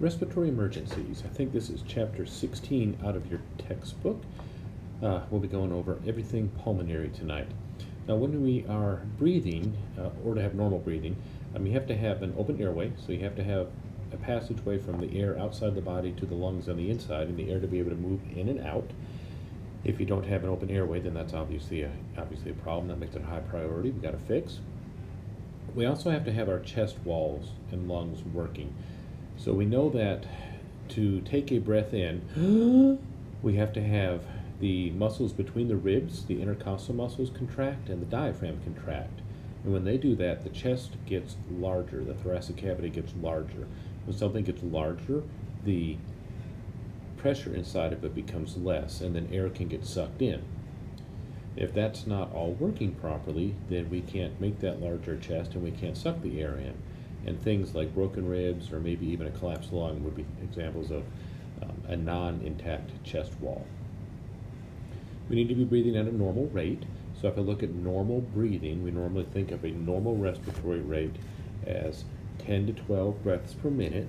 Respiratory Emergencies. I think this is chapter 16 out of your textbook. We'll be going over everything pulmonary tonight. Now, when we are breathing, or to have normal breathing, you have to have an open airway, so you have to have a passageway from the air outside the body to the lungs on the inside, and the air to be able to move in and out. If you don't have an open airway, then that's obviously a problem. That makes it a high priority. We've got to fix. We also have to have our chest walls and lungs working. So we know that to take a breath in, we have to have the muscles between the ribs, the intercostal muscles contract and the diaphragm contract. And when they do that, the chest gets larger, the thoracic cavity gets larger. When something gets larger, the pressure inside of it becomes less, and then air can get sucked in. If that's not all working properly, then we can't make that larger chest and we can't suck the air in. And things like broken ribs or maybe even a collapsed lung would be examples of a non-intact chest wall. We need to be breathing at a normal rate. So if I look at normal breathing, we normally think of a normal respiratory rate as 10 to 12 breaths per minute.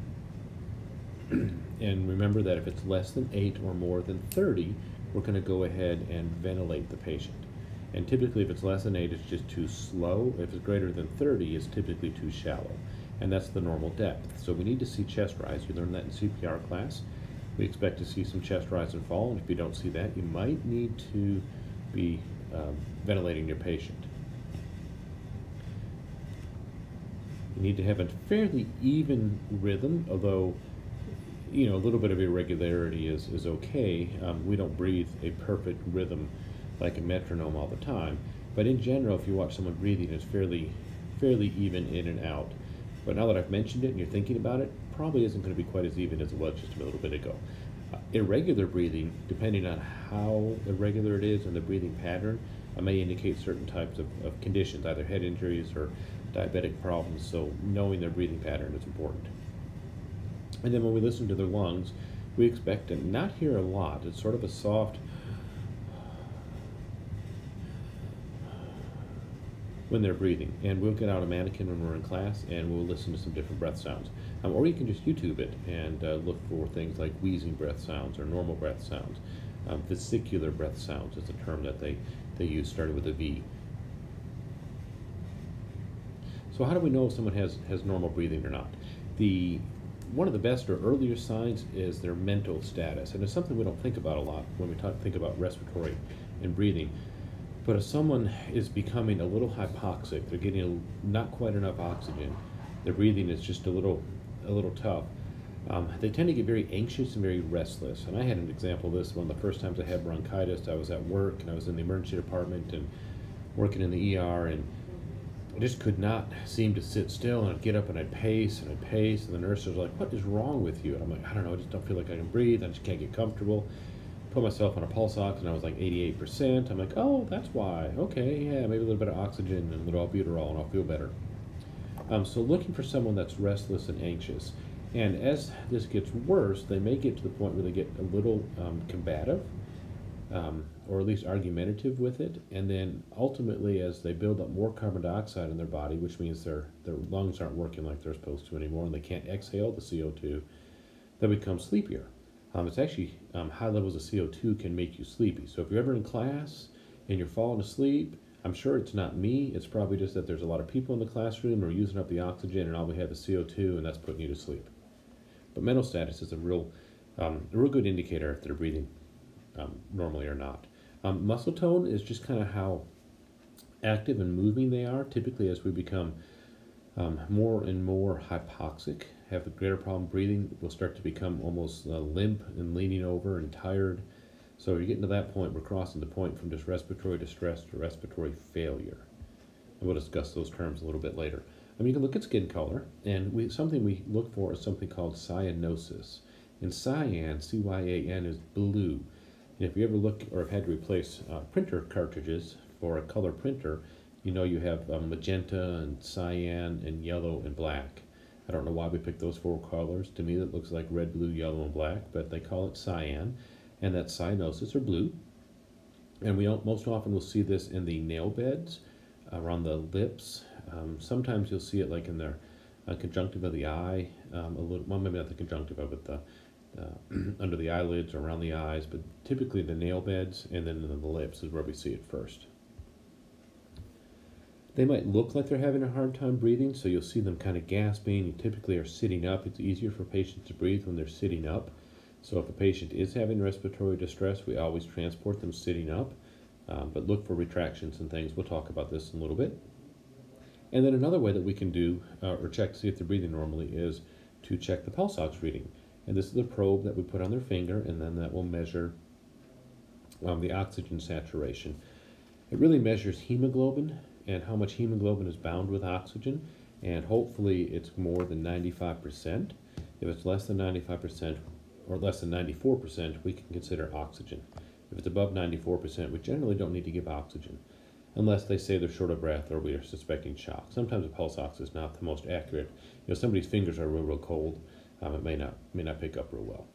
And remember that if it's less than 8 or more than 30, we're going to go ahead and ventilate the patient. And typically if it's less than 8, it's just too slow. If it's greater than 30, it's typically too shallow. And that's the normal depth. So we need to see chest rise. You learned that in CPR class. We expect to see some chest rise and fall, and if you don't see that, you might need to be ventilating your patient. You need to have a fairly even rhythm, although a little bit of irregularity is okay. We don't breathe a perfect rhythm like a metronome all the time, but in general, if you watch someone breathing, it's fairly even in and out. But now that I've mentioned it and you're thinking about it, probably isn't going to be quite as even as it was just a little bit ago. Irregular breathing, depending on how irregular it is and the breathing pattern, may indicate certain types of conditions, either head injuries or diabetic problems, so knowing their breathing pattern is important. And then when we listen to their lungs, we expect to not hear a lot. It's sort of a soft when they're breathing. And we'll get out a mannequin when we're in class and we'll listen to some different breath sounds. Or you can just YouTube it and look for things like wheezing breath sounds or normal breath sounds. Vesicular breath sounds is a term that they use, starting with a V. So how do we know if someone has normal breathing or not? One of the best or earlier signs is their mental status, and it's something we don't think about a lot when we think about respiratory and breathing. But if someone is becoming a little hypoxic, they're getting not quite enough oxygen, their breathing is just a little tough, they tend to get very anxious and very restless. And I had an example of this one of the first times I had bronchitis. I was at work and I was in the emergency department and working in the ER, and I just could not seem to sit still, and I'd get up and I'd pace, and the nurse was like, "What is wrong with you?" And I'm like, "I don't know, I just don't feel like I can breathe, I just can't get comfortable." Put myself on a pulse ox and I was like 88%. I'm like, "Oh, that's why. Okay, yeah, maybe a little bit of oxygen and a little albuterol and I'll feel better." So looking for someone that's restless and anxious. And as this gets worse, they may get to the point where they get a little combative, or at least argumentative with it. And then ultimately, as they build up more carbon dioxide in their body, which means their lungs aren't working like they're supposed to anymore, and they can't exhale the CO2, they become sleepier. It's actually high levels of CO2 can make you sleepy. So if you're ever in class and you're falling asleep, I'm sure it's not me. It's probably just that there's a lot of people in the classroom who are using up the oxygen, and all we have is CO2, and that's putting you to sleep. But mental status is a real good indicator if they're breathing normally or not. Muscle tone is just kind of how active and moving they are. Typically, as we become more and more hypoxic, have a greater problem breathing, we'll start to become almost limp and leaning over and tired. So you're getting to that point, we're crossing the point from just respiratory distress to respiratory failure. And we'll discuss those terms a little bit later. You can look at skin color, and something we look for is something called cyanosis. And cyan, C-Y-A-N, is blue. And if you ever look or have had to replace printer cartridges for a color printer, you have magenta and cyan and yellow and black. I don't know why we picked those 4 colors. To me, that looks like red, blue, yellow, and black, but they call it cyan, and that's cyanosis, or blue. And we most often will see this in the nail beds, around the lips. Sometimes you'll see it like in their conjunctiva of the eye, a little, well, maybe not the conjunctiva, but the under the eyelids or around the eyes, but typically the nail beds and then the lips is where we see it first. They might look like they're having a hard time breathing, so you'll see them kind of gasping. You typically are sitting up. It's easier for patients to breathe when they're sitting up. So if a patient is having respiratory distress, we always transport them sitting up, but look for retractions and things. We'll talk about this in a little bit. And then another way that we can do, or check to see if they're breathing normally, is to check the pulse ox reading. And this is a probe that we put on their finger, and then that will measure the oxygen saturation. It really measures hemoglobin and how much hemoglobin is bound with oxygen, and hopefully it's more than 95%. If it's less than 95% or less than 94%, we can consider oxygen. If it's above 94%, we generally don't need to give oxygen, unless they say they're short of breath or we are suspecting shock. Sometimes a pulse ox is not the most accurate. You know, somebody's fingers are real cold. It may not pick up real well.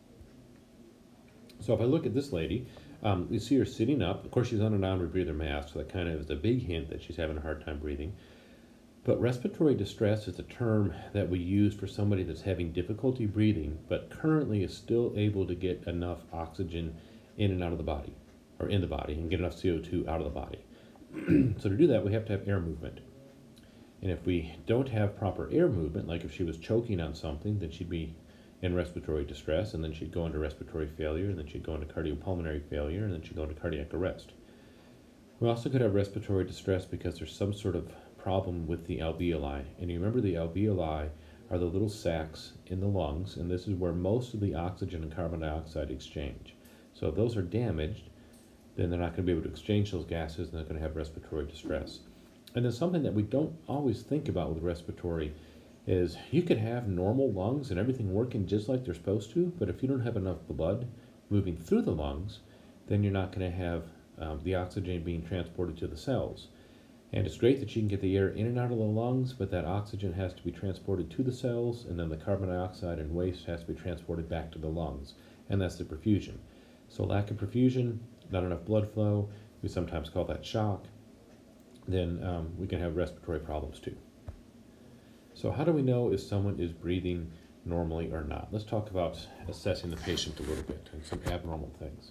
So if I look at this lady, you see her sitting up. Of course, she's on a non-rebreather mask, so that kind of is a big hint that she's having a hard time breathing. But respiratory distress is a term that we use for somebody that's having difficulty breathing, but currently is still able to get enough oxygen in and out of the body, or in the body, and get enough CO2 out of the body. So to do that, we have to have air movement. And if we don't have proper air movement, like if she was choking on something, then she'd be in respiratory distress, and then she'd go into respiratory failure, and then she'd go into cardiopulmonary failure, and then she'd go into cardiac arrest. We also could have respiratory distress because there's some sort of problem with the alveoli. And you remember the alveoli are the little sacs in the lungs, and this is where most of the oxygen and carbon dioxide exchange. So if those are damaged, then they're not going to be able to exchange those gases, and they're going to have respiratory distress. And then something that we don't always think about with respiratory is you could have normal lungs and everything working just like they're supposed to, but if you don't have enough blood moving through the lungs, then you're not going to have the oxygen being transported to the cells. And it's great that you can get the air in and out of the lungs, but that oxygen has to be transported to the cells, and then the carbon dioxide and waste has to be transported back to the lungs, and that's the perfusion. So lack of perfusion, not enough blood flow, we sometimes call that shock, then we can have respiratory problems too. So how do we know if someone is breathing normally or not? Let's talk about assessing the patient a little bit and some abnormal things.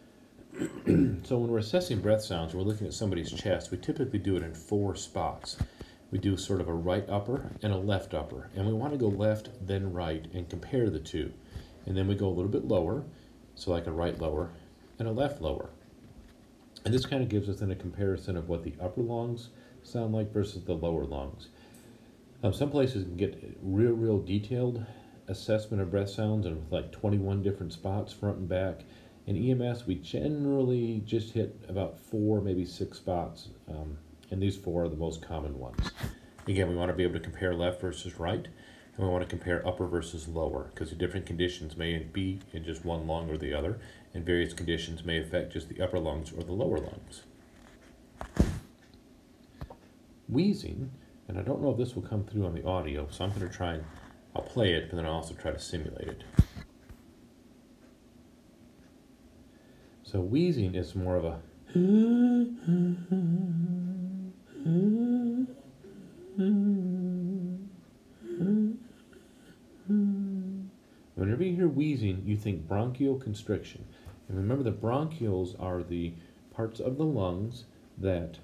So when we're assessing breath sounds, we're looking at somebody's chest. We typically do it in 4 spots. We do sort of a right upper and a left upper, and we want to go left then right and compare the two. And then we go a little bit lower, so like a right lower and a left lower. And this kind of gives us then a comparison of what the upper lungs sound like versus the lower lungs. Some places can get real detailed assessment of breath sounds and with like 21 different spots, front and back. In EMS, we generally just hit about 4, maybe 6 spots, and these 4 are the most common ones. Again, we want to be able to compare left versus right, and we want to compare upper versus lower, because the different conditions may be in just one lung or the other, and various conditions may affect just the upper lungs or the lower lungs. Wheezing, and I don't know if this will come through on the audio, so I'm going to try and I'll play it, but then I'll also try to simulate it. So wheezing is more of a whenever you hear wheezing, you think bronchial constriction. And remember, the bronchioles are the parts of the lungs that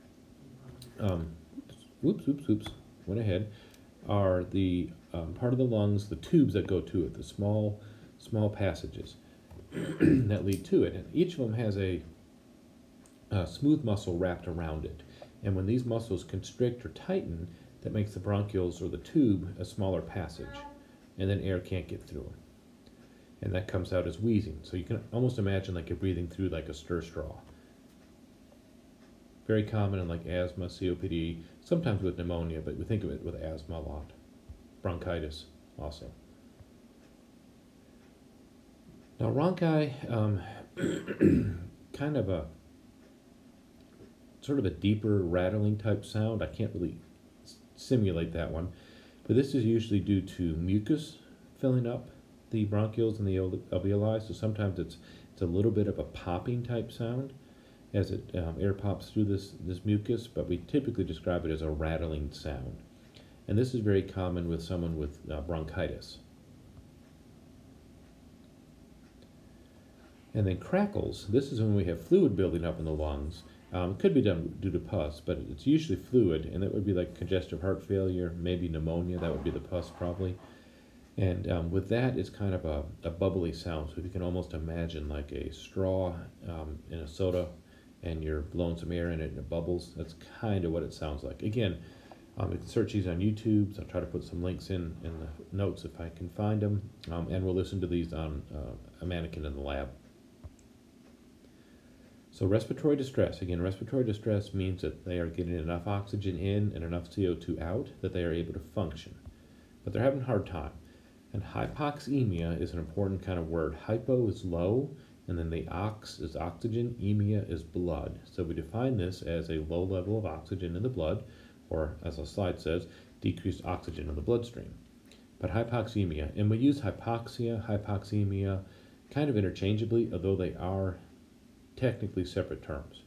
went ahead, are the part of the lungs, the tubes that go to it, the small passages that lead to it. And each of them has a smooth muscle wrapped around it. And when these muscles constrict or tighten, that makes the bronchioles or the tube a smaller passage. And then air can't get through them. And that comes out as wheezing. So you can almost imagine like you're breathing through like a stir straw. Very common in like asthma, COPD, sometimes with pneumonia, but we think of it with asthma a lot. Bronchitis also. Now rhonchi, kind of a sort of a deeper rattling type sound. I can't really simulate that one, but this is usually due to mucus filling up the bronchioles and the alveoli. So sometimes it's a little bit of a popping type sound as it air pops through this mucus, but we typically describe it as a rattling sound. And this is very common with someone with bronchitis. And then crackles, this is when we have fluid building up in the lungs. It could be done due to pus, but it's usually fluid, and that would be like congestive heart failure, maybe pneumonia. That would be the pus probably. And with that, it's kind of a bubbly sound. So if you can almost imagine like a straw in a soda, and you're blowing some air in it and it bubbles. That's kind of what it sounds like. Again, you can search these on YouTube. So I'll try to put some links in the notes if I can find them. And we'll listen to these on a mannequin in the lab. So respiratory distress. Again, respiratory distress means that they are getting enough oxygen in and enough CO2 out that they are able to function. But they're having a hard time. And hypoxemia is an important kind of word. Hypo is low, and then the ox is oxygen, emia is blood. So we define this as a low level of oxygen in the blood, or as the slide says, decreased oxygen in the bloodstream. But hypoxemia, and we use hypoxia, hypoxemia kind of interchangeably, although they are technically separate terms.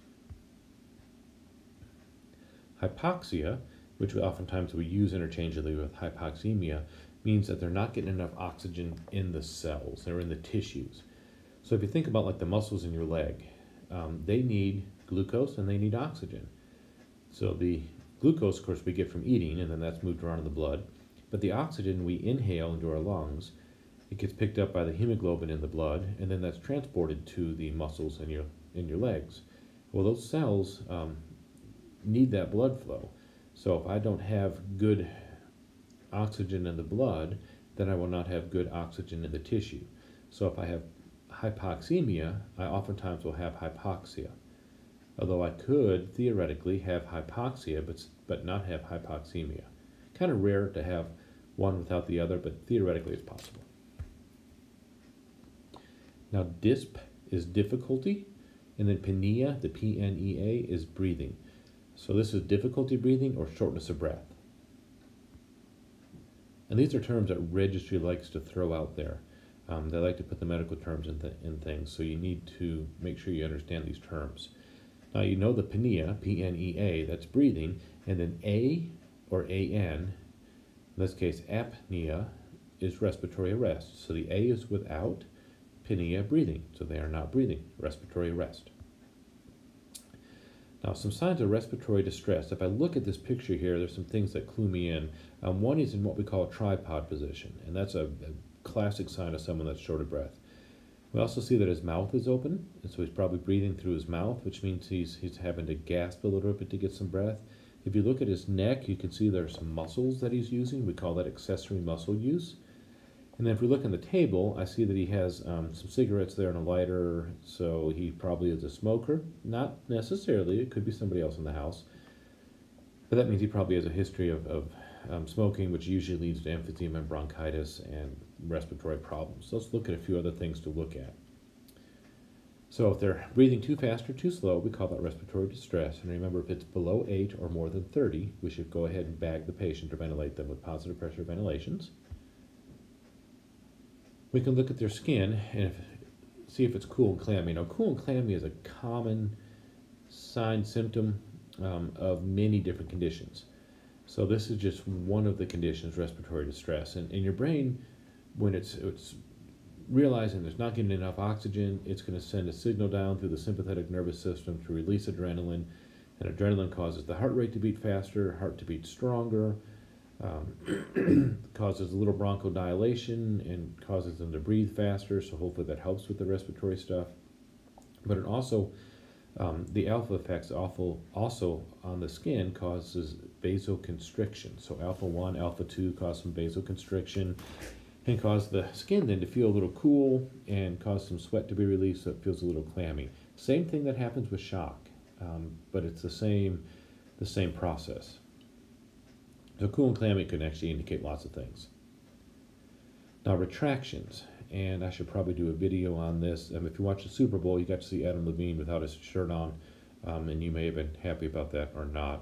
Hypoxia, which oftentimes we use interchangeably with hypoxemia, means that they're not getting enough oxygen in the cells, they're in the tissues. So if you think about like the muscles in your leg, they need glucose and they need oxygen. So the glucose, of course, we get from eating, and then that's moved around in the blood. But the oxygen we inhale into our lungs, it gets picked up by the hemoglobin in the blood, and then that's transported to the muscles in your legs. Well, those cells need that blood flow. So if I don't have good oxygen in the blood, then I will not have good oxygen in the tissue. So if I have hypoxemia, I oftentimes will have hypoxia. Although I could theoretically have hypoxia but not have hypoxemia. Kind of rare to have one without the other, but theoretically it's possible. Now DISP is difficulty, and then pnea, the P-N-E-A, is breathing. So this is difficulty breathing or shortness of breath. And these are terms that registry likes to throw out there. They like to put the medical terms in things, so you need to make sure you understand these terms. Now you know the pnea, P-N-E-A, that's breathing, and then A or A-N, in this case apnea, is respiratory arrest. So the A is without, pnea breathing, so they are not breathing, respiratory arrest. Now some signs of respiratory distress. If I look at this picture here, there's some things that clue me in. One is in what we call a tripod position, and that's a classic sign of someone that's short of breath. We also see that his mouth is open, and so he's probably breathing through his mouth, which means he's having to gasp a little bit to get some breath. If you look at his neck, you can see there's some muscles that he's using. We call that accessory muscle use. And then if we look on the table, I see that he has some cigarettes there and a lighter, so he probably is a smoker. Not necessarily, it could be somebody else in the house. But that means he probably has a history of smoking, which usually leads to emphysema and bronchitis and respiratory problems. So let's look at a few other things to look at. So if they're breathing too fast or too slow, we call that respiratory distress. And remember, if it's below 8 or more than 30, we should go ahead and bag the patient or ventilate them with positive pressure ventilations. We can look at their skin and see if it's cool and clammy. Now, cool and clammy is a common sign, symptom of many different conditions. So this is just one of the conditions, respiratory distress. And in your brain, when it's realizing there's not getting enough oxygen, it's going to send a signal down through the sympathetic nervous system to release adrenaline. And adrenaline causes the heart rate to beat faster, heart to beat stronger, causes a little bronchodilation and causes them to breathe faster, so hopefully that helps with the respiratory stuff. But it also, the alpha effects also on the skin causes vasoconstriction. So alpha 1, alpha 2 cause some vasoconstriction and cause the skin then to feel a little cool and cause some sweat to be released so it feels a little clammy. Same thing that happens with shock, but it's the same process. So cool and clammy can actually indicate lots of things. Now retractions, and I should probably do a video on this. If you watch the Super Bowl, you got to see Adam Levine without his shirt on, and you may have been happy about that or not.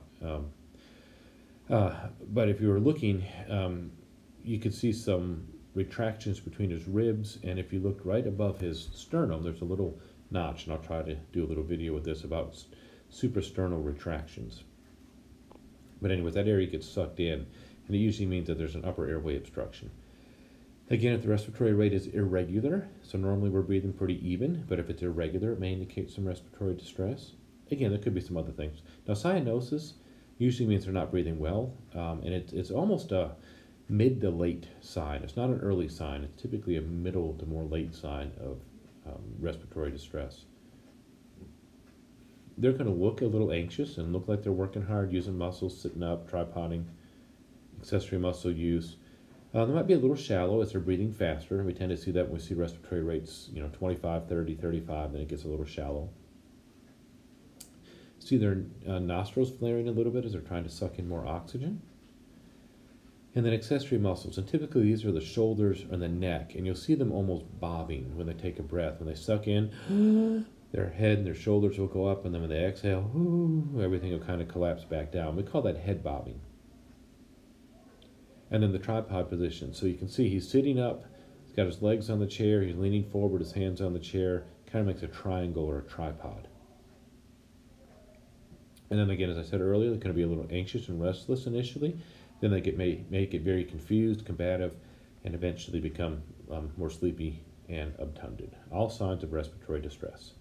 But if you were looking, you could see some retractions between his ribs, and if you looked right above his sternum, there's a little notch, and I'll try to do a little video with this about suprasternal retractions. But anyway, that area gets sucked in, and it usually means that there's an upper airway obstruction. Again, if the respiratory rate is irregular, so normally we're breathing pretty even, but if it's irregular, it may indicate some respiratory distress. Again, there could be some other things. Now, cyanosis usually means they're not breathing well, and it's almost a mid to late sign. It's not an early sign. It's typically a middle to more late sign of respiratory distress. They're going to look a little anxious and look like they're working hard, using muscles, sitting up, tripoding, accessory muscle use. They might be a little shallow as they're breathing faster. We tend to see that when we see respiratory rates, 25, 30, 35, then it gets a little shallow. See their nostrils flaring a little bit as they're trying to suck in more oxygen. And then accessory muscles, and typically these are the shoulders and the neck, and you'll see them almost bobbing when they take a breath. When they suck in, their head and their shoulders will go up, and then when they exhale, everything will kind of collapse back down. We call that head bobbing. And then the tripod position. So you can see he's sitting up, he's got his legs on the chair, he's leaning forward, his hands on the chair, kind of makes a triangle or a tripod. And then again, as I said earlier, they're going to be a little anxious and restless initially. Then they may get very confused, combative, and eventually become more sleepy and obtunded. All signs of respiratory distress.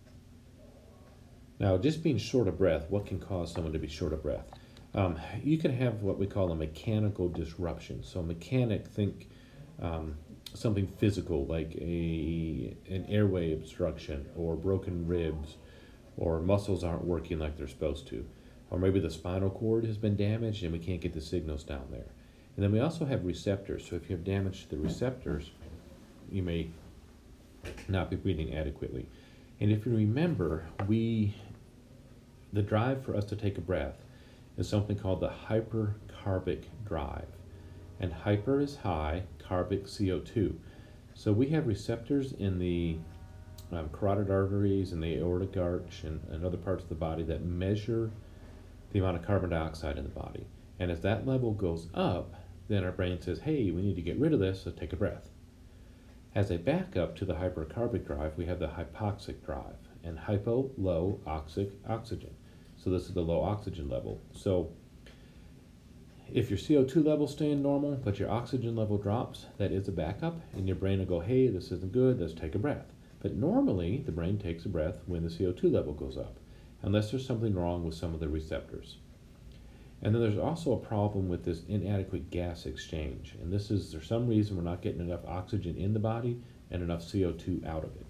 Now, just being short of breath, what can cause someone to be short of breath? You can have what we call a mechanical disruption. So mechanic, think something physical like an airway obstruction or broken ribs, or muscles aren't working like they're supposed to. Or maybe the spinal cord has been damaged and we can't get the signals down there. And then we also have receptors. So if you have damage to the receptors, you may not be breathing adequately. And if you remember, the drive for us to take a breath is something called the hypercarbic drive. And hyper is high, carbic CO2. So we have receptors in the carotid arteries and the aortic arch and other parts of the body that measure the amount of carbon dioxide in the body. And as that level goes up, then our brain says, hey, we need to get rid of this, so take a breath. As a backup to the hypercarbic drive, we have the hypoxic drive, and hypo, low, oxic, oxygen. So this is the low oxygen level. So if your CO2 level is staying normal, but your oxygen level drops, that is a backup, and your brain will go, hey, this isn't good, let's take a breath. But normally, the brain takes a breath when the CO2 level goes up, unless there's something wrong with some of the receptors. And then there's also a problem with this inadequate gas exchange. And this is, for some reason, we're not getting enough oxygen in the body and enough CO2 out of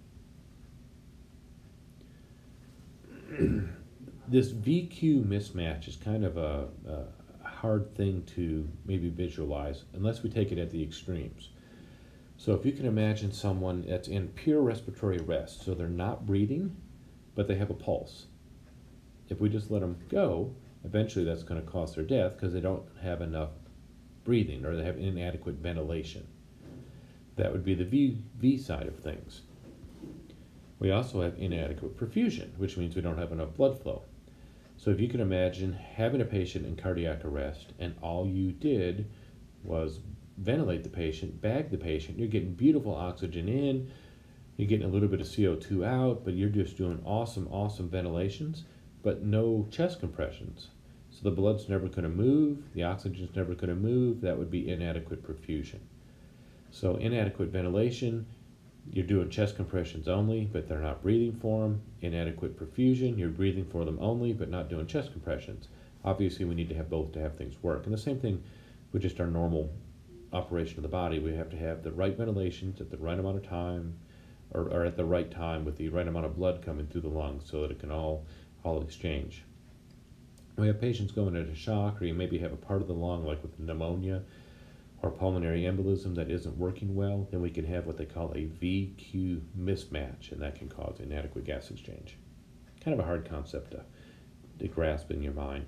it. This VQ mismatch is kind of a hard thing to maybe visualize unless we take it at the extremes. So if you can imagine someone that's in pure respiratory rest, so they're not breathing, but they have a pulse. If we just let them go, eventually that's going to cause their death because they don't have enough breathing or they have inadequate ventilation. That would be the V side of things. We also have inadequate perfusion, which means we don't have enough blood flow. So if you can imagine having a patient in cardiac arrest and all you did was ventilate the patient, bag the patient, you're getting beautiful oxygen in, you're getting a little bit of CO2 out, but you're just doing awesome ventilations, but no chest compressions. So the blood's never going to move, the oxygen's never going to move, that would be inadequate perfusion. So inadequate ventilation, you're doing chest compressions only, but they're not breathing for them. Inadequate perfusion, you're breathing for them only, but not doing chest compressions. Obviously, we need to have both to have things work. And the same thing with just our normal operation of the body. We have to have the right ventilations at the right amount of time, or at the right time with the right amount of blood coming through the lungs so that it can all exchange. We have patients going into shock, or you maybe have a part of the lung, like with pneumonia or pulmonary embolism, that isn't working well, then we can have what they call a VQ mismatch, and that can cause inadequate gas exchange. Kind of a hard concept to grasp in your mind.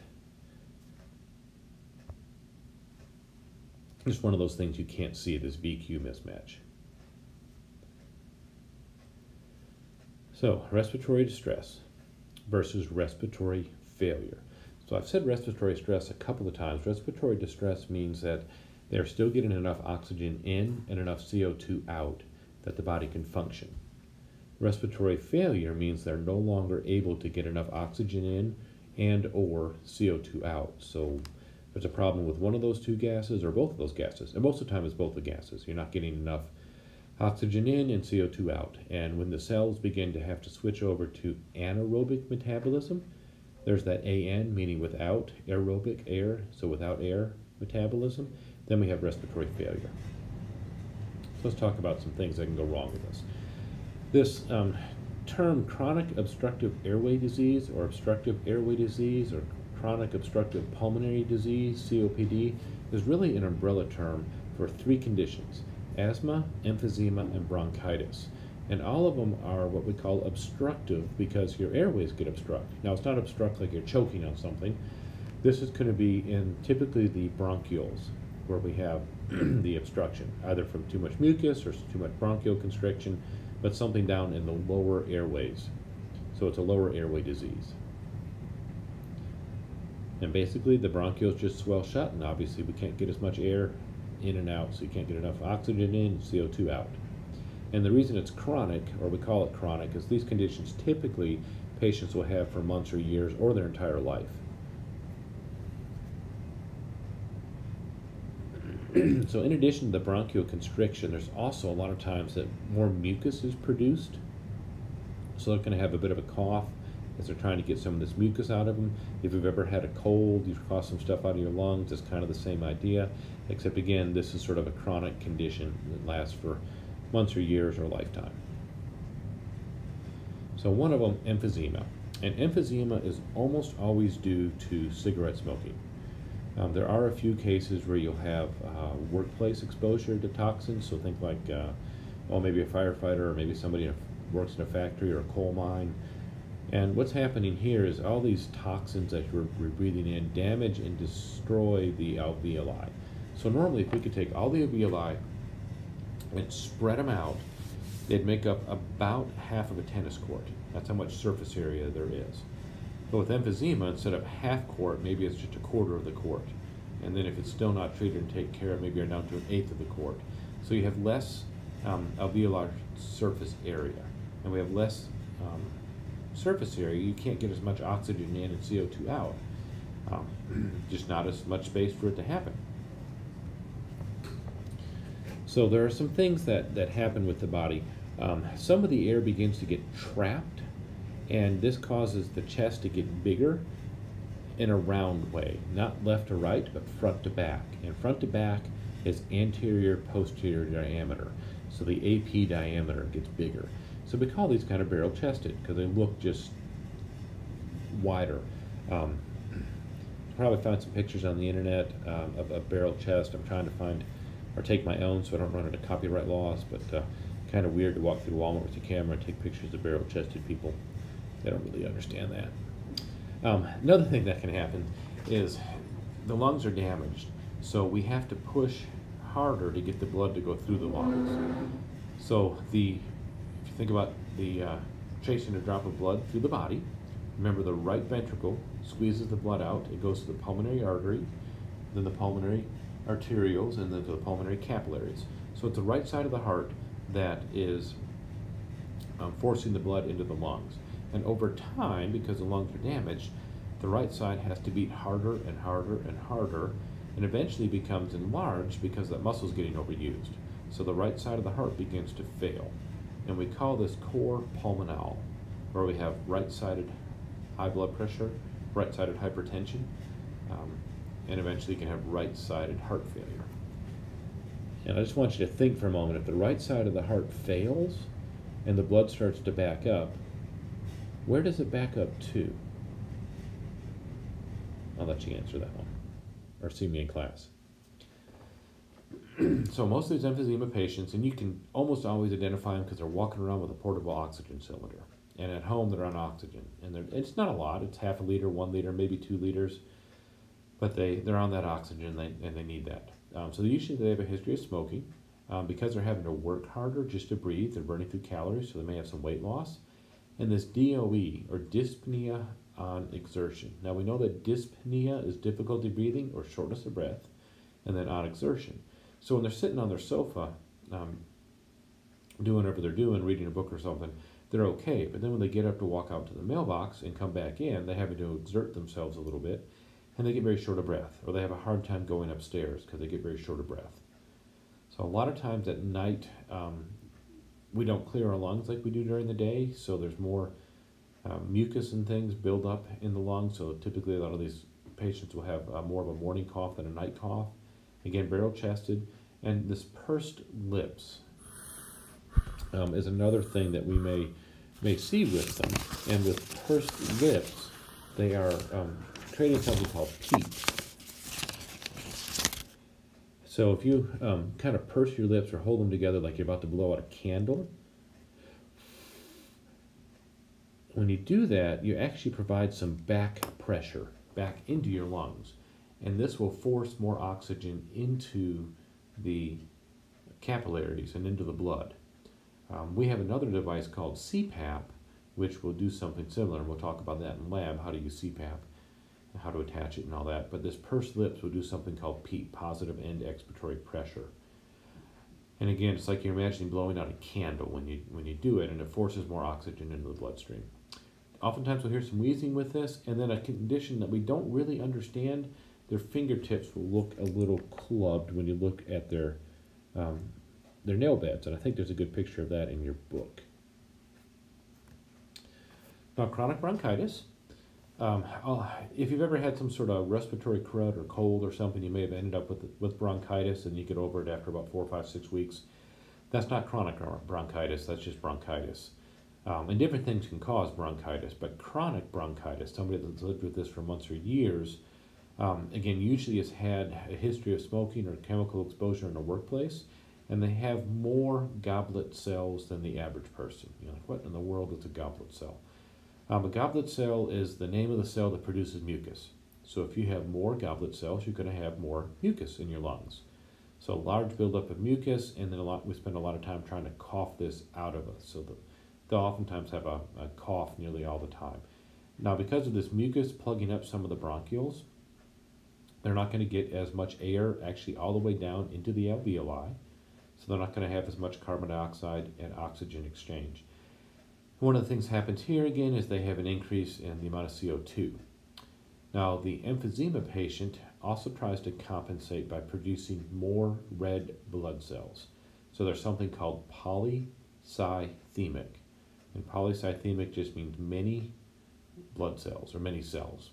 Just one of those things you can't see, this VQ mismatch. So, respiratory distress versus respiratory failure. So I've said respiratory stress a couple of times. Respiratory distress means that they're still getting enough oxygen in and enough CO2 out that the body can function. Respiratory failure means they're no longer able to get enough oxygen in and or CO2 out. So there's a problem with one of those two gases or both of those gases. And most of the time it's both the gases. You're not getting enough oxygen in and CO2 out. And when the cells begin to have to switch over to anaerobic metabolism, there's that AN, meaning without aerobic air, so without air metabolism, then we have respiratory failure. So let's talk about some things that can go wrong with this. This term chronic obstructive airway disease or obstructive airway disease or chronic obstructive pulmonary disease, COPD, is really an umbrella term for three conditions: asthma, emphysema, and bronchitis. And all of them are what we call obstructive because your airways get obstructed. Now, it's not obstruct like you're choking on something. This is going to be in typically the bronchioles where we have the obstruction, either from too much mucus or too much bronchial constriction, but something down in the lower airways. So it's a lower airway disease. And basically the bronchioles just swell shut, and obviously we can't get as much air in and out, so you can't get enough oxygen in and CO2 out. And the reason it's chronic, or we call it chronic, is these conditions typically patients will have for months or years or their entire life. So in addition to the bronchial constriction, there's also a lot of times that more mucus is produced. So they're going to have a bit of a cough as they're trying to get some of this mucus out of them. If you've ever had a cold, you've coughed some stuff out of your lungs, it's kind of the same idea, except again, this is sort of a chronic condition that lasts for months or years or a lifetime. So one of them, emphysema. And emphysema is almost always due to cigarette smoking. There are a few cases where you'll have workplace exposure to toxins, so think like, maybe a firefighter or maybe somebody works in a factory or a coal mine. And what's happening here is all these toxins that we're breathing in damage and destroy the alveoli. So normally if we could take all the alveoli and spread them out, they'd make up about half of a tennis court. That's how much surface area there is. But with emphysema, instead of half court, maybe it's just a quarter of the court. And then if it's still not treated and taken care of, maybe you're down to an eighth of the court. So you have less alveolar surface area. And we have less surface area, you can't get as much oxygen in and CO2 out. Just not as much space for it to happen. So there are some things that happen with the body. Some of the air begins to get trapped, and this causes the chest to get bigger in a round way, not left to right, but front to back. And front to back is anterior posterior diameter. So the AP diameter gets bigger. So we call these kind of barrel chested because they look just wider. Probably find some pictures on the internet of a barrel chest. I'm trying to find or take my own so I don't run into copyright laws, but kind of weird to walk through Walmart with your camera and take pictures of barrel chested people. They don't really understand that. Another thing that can happen is the lungs are damaged, so we have to push harder to get the blood to go through the lungs. So if you think about chasing a drop of blood through the body, remember the right ventricle squeezes the blood out, it goes to the pulmonary artery, then the pulmonary arterioles, and then to the pulmonary capillaries. So it's the right side of the heart that is forcing the blood into the lungs. And over time, because the lungs are damaged, the right side has to beat harder and harder and harder, and eventually becomes enlarged because that muscle is getting overused. So the right side of the heart begins to fail. And we call this cor pulmonale, where we have right-sided high blood pressure, right-sided hypertension, and eventually you can have right-sided heart failure. And I just want you to think for a moment, if the right side of the heart fails and the blood starts to back up, where does it back up to? I'll let you answer that one, or see me in class. So most of these emphysema patients, and you can almost always identify them because they're walking around with a portable oxygen cylinder. And at home they're on oxygen. And it's not a lot, it's half a liter, 1 liter, maybe 2 liters. But they're on that oxygen and they need that. So usually they have a history of smoking. Because they're having to work harder just to breathe, they're burning through calories, so they may have some weight loss. And this DOE, or dyspnea on exertion. Now we know that dyspnea is difficulty breathing or shortness of breath, and then on exertion. So when they're sitting on their sofa, doing whatever they're doing, reading a book or something, they're okay. But then when they get up to walk out to the mailbox and come back in, they're having to exert themselves a little bit. and they get very short of breath, or they have a hard time going upstairs because they get very short of breath. So a lot of times at night, we don't clear our lungs like we do during the day, so there's more mucus and things build up in the lungs. So typically a lot of these patients will have more of a morning cough than a night cough. Again, barrel-chested, and this pursed lips is another thing that we may see with them. And with pursed lips, they are creating something called PEEP. So if you kind of purse your lips or hold them together like you're about to blow out a candle, when you do that, you actually provide some back pressure back into your lungs. And this will force more oxygen into the capillaries and into the blood. We have another device called CPAP, which will do something similar, and we'll talk about that in lab, how to use CPAP, and how to attach it and all that. But this pursed lips will do something called PEEP, positive end expiratory pressure. And again, it's like you're imagining blowing out a candle when you do it, and it forces more oxygen into the bloodstream. Oftentimes we'll hear some wheezing with this, and then a condition that we don't really understand, their fingertips will look a little clubbed when you look at their nail beds, and I think there's a good picture of that in your book. Now, chronic bronchitis. If you've ever had some sort of respiratory crud or cold or something, you may have ended up with bronchitis, and you get over it after about 4, 5, 6 weeks. That's not chronic bronchitis, that's just bronchitis. And different things can cause bronchitis, but chronic bronchitis, somebody that's lived with this for months or years, again, usually has had a history of smoking or chemical exposure in the workplace, and they have more goblet cells than the average person. You're like, what in the world is a goblet cell? A goblet cell is the name of the cell that produces mucus. So if you have more goblet cells, you're going to have more mucus in your lungs. So a large buildup of mucus, and then we spend a lot of time trying to cough this out of us. So they'll oftentimes have a cough nearly all the time. Now, because of this mucus plugging up some of the bronchioles, they're not going to get as much air actually all the way down into the alveoli, so they're not going to have as much carbon dioxide and oxygen exchange. One of the things that happens here again is they have an increase in the amount of CO2. Now, the emphysema patient also tries to compensate by producing more red blood cells. So there's something called polycythemic. And polycythemic just means many blood cells or many cells.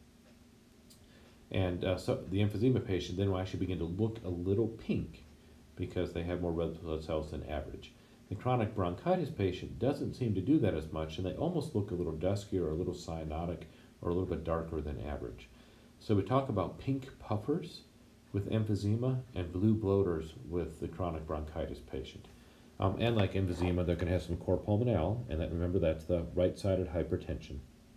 And so the emphysema patient then will actually begin to look a little pink because they have more red blood cells than average. The chronic bronchitis patient doesn't seem to do that as much, and they almost look a little duskier or a little cyanotic or a little bit darker than average. So we talk about pink puffers with emphysema and blue bloaters with the chronic bronchitis patient. And like emphysema, they're going to have some cor pulmonale, and remember that's the right-sided hypertension.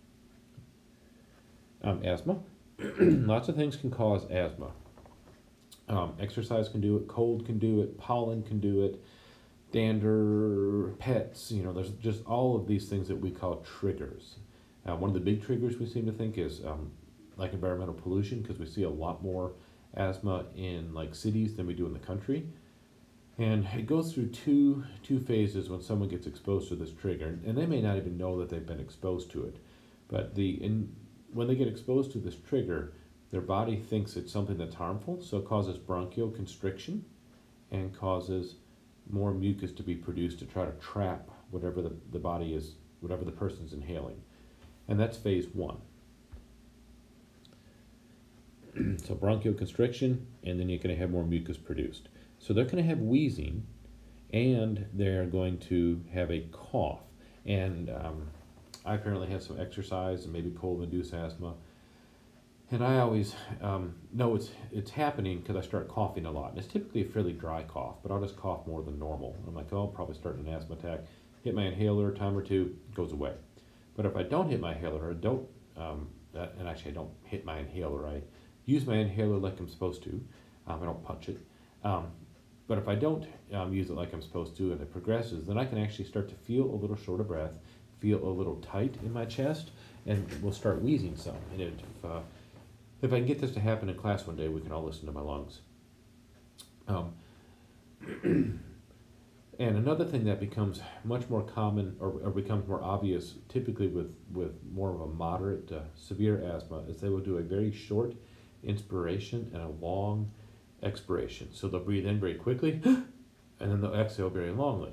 Asthma. Lots of things can cause asthma. Exercise can do it, cold can do it, pollen can do it, dander, pets, there's just all of these things that we call triggers. One of the big triggers we seem to think is like environmental pollution, because we see a lot more asthma in like cities than we do in the country. And it goes through two phases when someone gets exposed to this trigger, and they may not even know that they've been exposed to it. But when they get exposed to this trigger, their body thinks it's something that's harmful, so it causes bronchial constriction and causes more mucus to be produced to try to trap whatever the body is, whatever the person's inhaling. And that's phase 1. So bronchial constriction, and then you're going to have more mucus produced. So they're going to have wheezing, and they're going to have a cough. And I apparently have some exercise and maybe cold-induced asthma. And I always know it's happening because I start coughing a lot. And it's typically a fairly dry cough, but I'll just cough more than normal. I'm like, oh, I'll probably start an asthma attack. Hit my inhaler, a time or two, it goes away. But if I don't hit my inhaler, and actually I don't hit my inhaler, I use my inhaler like I'm supposed to. I don't punch it. But if I don't use it like I'm supposed to and it progresses, then I can actually start to feel a little short of breath, feel a little tight in my chest, and we'll start wheezing some. And if I can get this to happen in class one day, we can all listen to my lungs. And another thing that becomes much more common or becomes more obvious typically with more of a moderate to severe asthma is they will do a very short inspiration and a long expiration. So they'll breathe in very quickly and then they'll exhale very longly.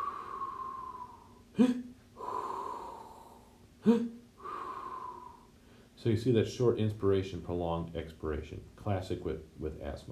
So you see that short inspiration, prolonged expiration, classic with asthma.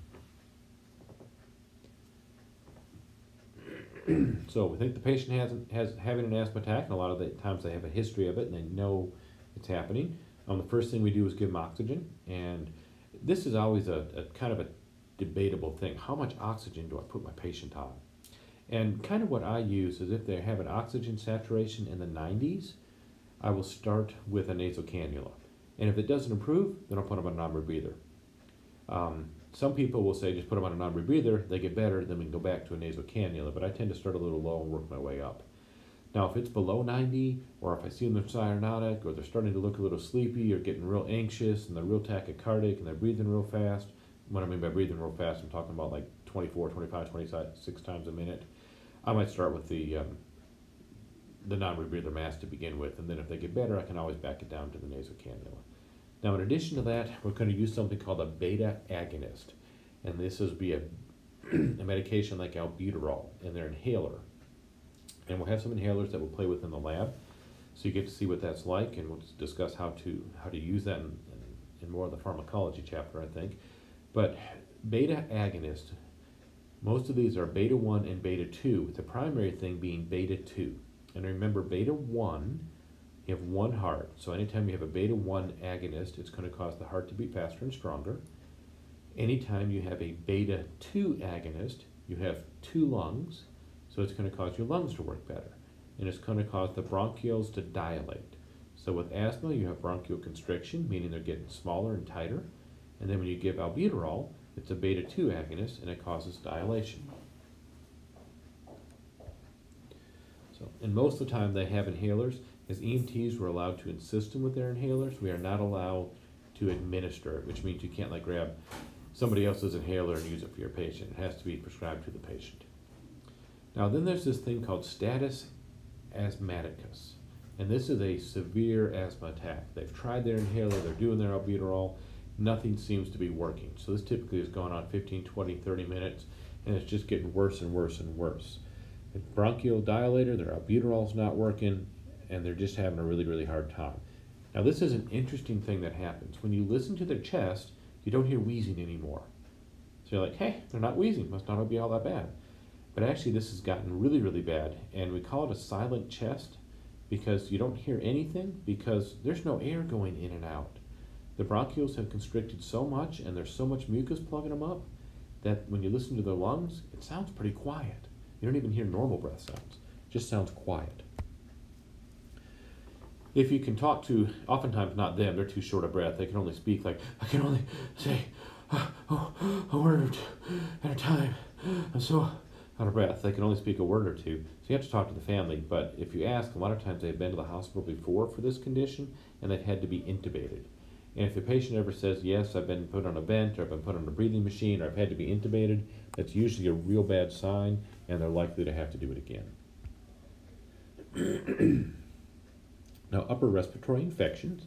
So we think the patient has having an asthma attack, and a lot of the times they have a history of it and they know it's happening. The first thing we do is give them oxygen, and this is always a kind of a debatable thing. How much oxygen do I put my patient on? And kind of what I use is if they have an oxygen saturation in the 90s, I will start with a nasal cannula. And if it doesn't improve, then I'll put them on a non-rebreather. Some people will say just put them on a non-rebreather, they get better, then we can go back to a nasal cannula, but I tend to start a little low and work my way up. Now if it's below 90, or if I see them they're cyanotic, or they're starting to look a little sleepy, or getting real anxious, and they're real tachycardic, and they're breathing real fast, what I mean by breathing real fast, I'm talking about like 24, 25, 26 times a minute, I might start with the non-rebreather mask to begin with, and then if they get better, I can always back it down to the nasal cannula. Now, in addition to that, we're going to use something called a beta agonist, and this is be a medication like albuterol, and their inhaler. And we'll have some inhalers that we'll play with in the lab, so you get to see what that's like, and we'll discuss how to use that in more of the pharmacology chapter, I think. But beta agonist, most of these are beta 1 and beta 2, with the primary thing being beta 2. And remember, beta 1, you have one heart, so anytime you have a beta 1 agonist, it's going to cause the heart to beat faster and stronger. Anytime you have a beta 2 agonist, you have two lungs, so it's going to cause your lungs to work better. And it's going to cause the bronchioles to dilate. So with asthma, you have bronchial constriction, meaning they're getting smaller and tighter. And then when you give albuterol, it's a beta 2 agonist, and it causes dilation. So, and most of the time they have inhalers. As EMTs, we're allowed to assist with their inhalers. We are not allowed to administer it, which means you can't like grab somebody else's inhaler and use it for your patient. It has to be prescribed to the patient. Now then there's this thing called status asthmaticus. And this is a severe asthma attack. They've tried their inhaler, they're doing their albuterol, nothing seems to be working. So this typically has gone on 15, 20, 30 minutes, and it's just getting worse and worse and worse. The bronchial dilator, their albuterol's not working, and they're just having a really, really hard time. Now this is an interesting thing that happens. When you listen to their chest, you don't hear wheezing anymore. So you're like, hey, they're not wheezing, must not be all that bad. But actually this has gotten really, really bad, and we call it a silent chest because you don't hear anything because there's no air going in and out. The bronchioles have constricted so much and there's so much mucus plugging them up that when you listen to their lungs, it sounds pretty quiet. You don't even hear normal breath sounds. It just sounds quiet. If you can talk to, oftentimes not them, they're too short of breath. They can only speak like, I can only say a word or two at a time. I'm so out of breath. They can only speak a word or two. So you have to talk to the family. But if you ask, a lot of times they've been to the hospital before for this condition and they've had to be intubated. And if the patient ever says, yes, I've been put on a vent or I've been put on a breathing machine or I've had to be intubated, that's usually a real bad sign and they're likely to have to do it again. Now, upper respiratory infections.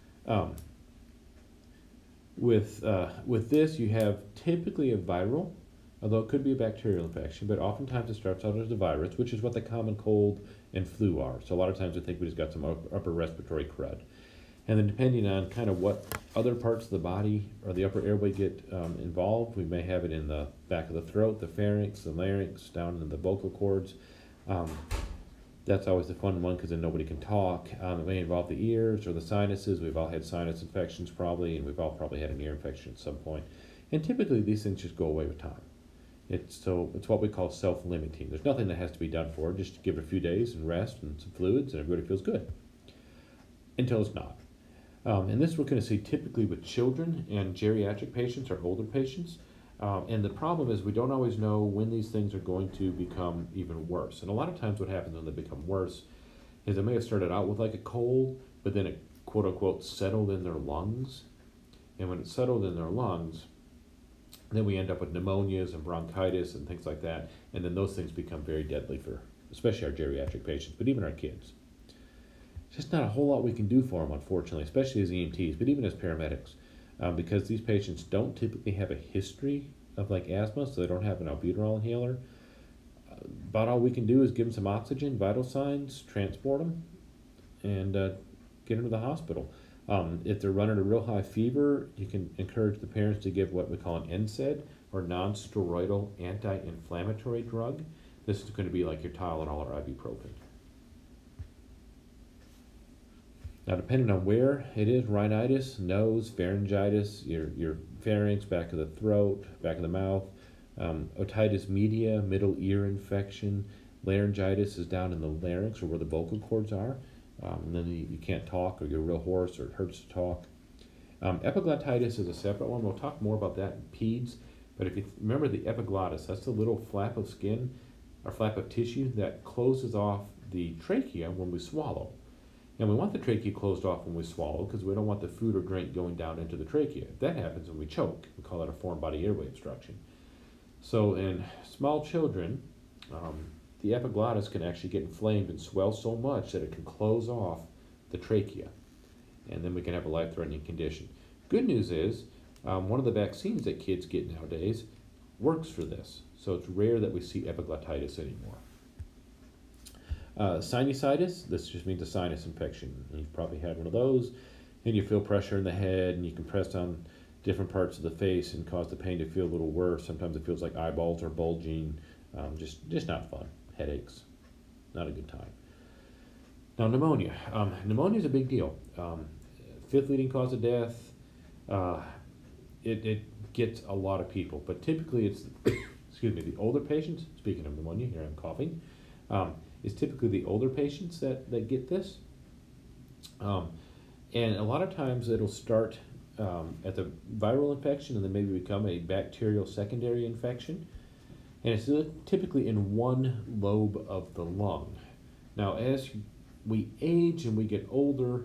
With this, you have typically a viral, although it could be a bacterial infection, but oftentimes it starts out as a virus, which is what the common cold and flu are. So a lot of times I think we just got some upper respiratory crud. And then depending on kind of what other parts of the body or the upper airway get involved, we may have it in the back of the throat, the pharynx, the larynx, down in the vocal cords. That's always the fun one because then nobody can talk. It may involve the ears or the sinuses. We've all had sinus infections probably, and we've all probably had an ear infection at some point. And typically these things just go away with time. It's what we call self-limiting. There's nothing that has to be done for it. Just give it a few days and rest and some fluids and everybody feels good. Until it's not. And this we're going to see typically with children and geriatric patients or older patients. And the problem is we don't always know when these things are going to become even worse. And a lot of times what happens when they become worse is they may have started out with like a cold, but then it quote unquote settled in their lungs. And when it settled in their lungs, Then we end up with pneumonias and bronchitis and things like that, and then those things become very deadly for especially our geriatric patients, but even our kids. There's just not a whole lot we can do for them, unfortunately, especially as EMTs, but even as paramedics, because these patients don't typically have a history of like asthma, so they don't have an albuterol inhaler. About all we can do is give them some oxygen, vital signs, transport them, and get them to the hospital. If they're running a real high fever, you can encourage the parents to give what we call an NSAID, or non-steroidal anti-inflammatory drug. This is going to be like your Tylenol or ibuprofen. Now, depending on where it is, rhinitis, nose, pharyngitis, your pharynx, back of the throat, back of the mouth, otitis media, middle ear infection, laryngitis is down in the larynx or where the vocal cords are, and then you can't talk or you're real hoarse or it hurts to talk. Epiglottitis is a separate one. We'll talk more about that in peds, but if you remember the epiglottis, that's the little flap of skin or flap of tissue that closes off the trachea when we swallow. And we want the trachea closed off when we swallow because we don't want the food or drink going down into the trachea. That happens when we choke. We call that a foreign body airway obstruction. So in small children, the epiglottis can actually get inflamed and swell so much that it can close off the trachea. And then we can have a life-threatening condition. Good news is, one of the vaccines that kids get nowadays works for this. So it's rare that we see epiglottitis anymore. Sinusitis, this just means a sinus infection. You've probably had one of those, and you feel pressure in the head, and you can press on different parts of the face and cause the pain to feel a little worse. Sometimes it feels like eyeballs are bulging. Just not fun. Headaches. Not a good time. Now, pneumonia. Pneumonia is a big deal. Fifth leading cause of death. It gets a lot of people, but typically it's, excuse me, the older patients. Speaking of pneumonia, here I'm coughing. Is typically the older patients that get this. And a lot of times it'll start at the viral infection and then maybe become a bacterial secondary infection. And it's typically in one lobe of the lung. Now, as we age and we get older,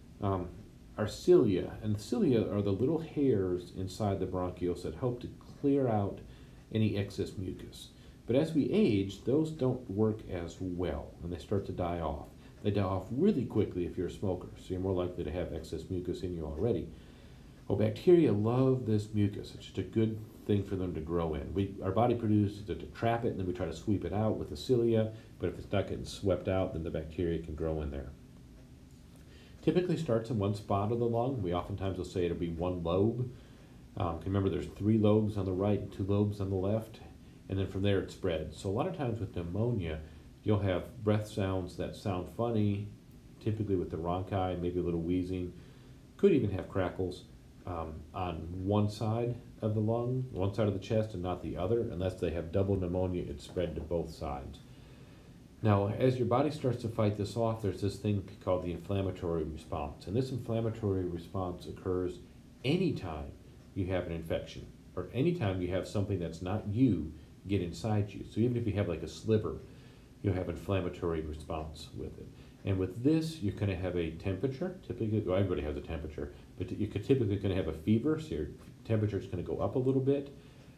our cilia, and the cilia are the little hairs inside the bronchioles that help to clear out any excess mucus. But as we age, those don't work as well, and they start to die off. They die off really quickly if you're a smoker, so you're more likely to have excess mucus in you already. Well, bacteria love this mucus. It's just a good thing for them to grow in. Our body produces it to trap it, and then we try to sweep it out with the cilia, but if it's not getting swept out, then the bacteria can grow in there. Typically starts in one spot of the lung. We oftentimes will say it'll be one lobe. Remember, there's 3 lobes on the right and 2 lobes on the left. And then from there it spreads. So a lot of times with pneumonia, you'll have breath sounds that sound funny, typically with the rhonchi, maybe a little wheezing. Could even have crackles on one side of the lung, one side of the chest, and not the other. Unless they have double pneumonia, it's spread to both sides. Now, as your body starts to fight this off, there's this thing called the inflammatory response. And this inflammatory response occurs anytime you have an infection or anytime you have something that's not you get inside you. So even if you have like a sliver, you'll have inflammatory response with it. And with this, you're going to have a temperature. Typically, well, everybody has a temperature, but you're typically going to have a fever, so your temperature is going to go up a little bit.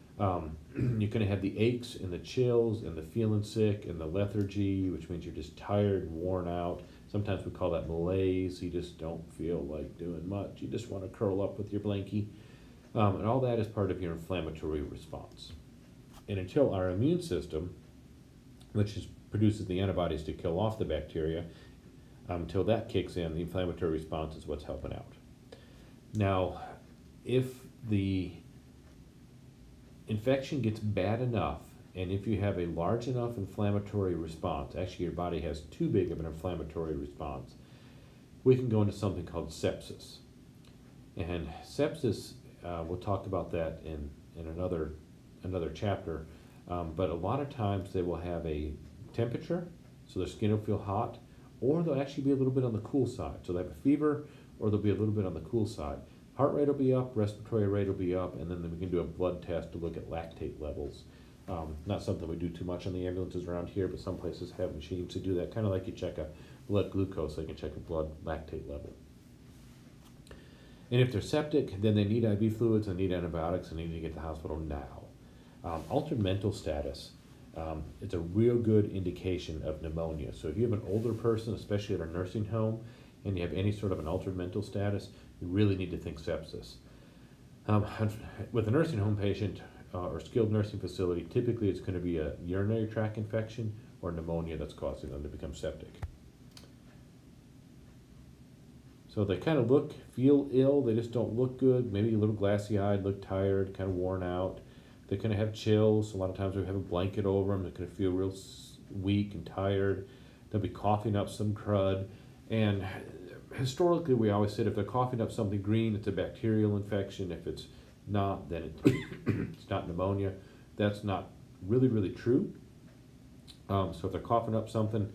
You're going to have the aches and the chills and the feeling sick and the lethargy, which means you're just tired and worn out. Sometimes we call that malaise. You just don't feel like doing much. You just want to curl up with your blankie. And all that is part of your inflammatory response. And until our immune system, which produces the antibodies to kill off the bacteria, until that kicks in, the inflammatory response is what's helping out. Now, if the infection gets bad enough, and if you have a large enough inflammatory response, actually your body has too big of an inflammatory response, we can go into something called sepsis. And sepsis, we'll talk about that in another chapter, but a lot of times they will have a temperature, so their skin will feel hot, or they'll actually be a little bit on the cool side. So they have a fever, or they'll be a little bit on the cool side. Heart rate will be up, respiratory rate will be up, and then we can do a blood test to look at lactate levels. Not something we do too much on the ambulances around here, but some places have machines to do that, kind of like you check a blood glucose, so you can check a blood lactate level. And if they're septic, then they need IV fluids and need antibiotics and they need to get to the hospital now. Altered mental status. It's a real good indication of pneumonia. So if you have an older person, especially at a nursing home, and you have any sort of an altered mental status, you really need to think sepsis. With a nursing home patient or skilled nursing facility, typically it's going to be a urinary tract infection or pneumonia that's causing them to become septic. So they kind of feel ill, they just don't look good, maybe a little glassy-eyed, look tired, kind of worn out. They kind of have chills. A lot of times we have a blanket over them. They're going to feel real weak and tired. They'll be coughing up some crud. And historically, we always said if they're coughing up something green, it's a bacterial infection. If it's not, then it's not pneumonia. That's not really true. So if they're coughing up something,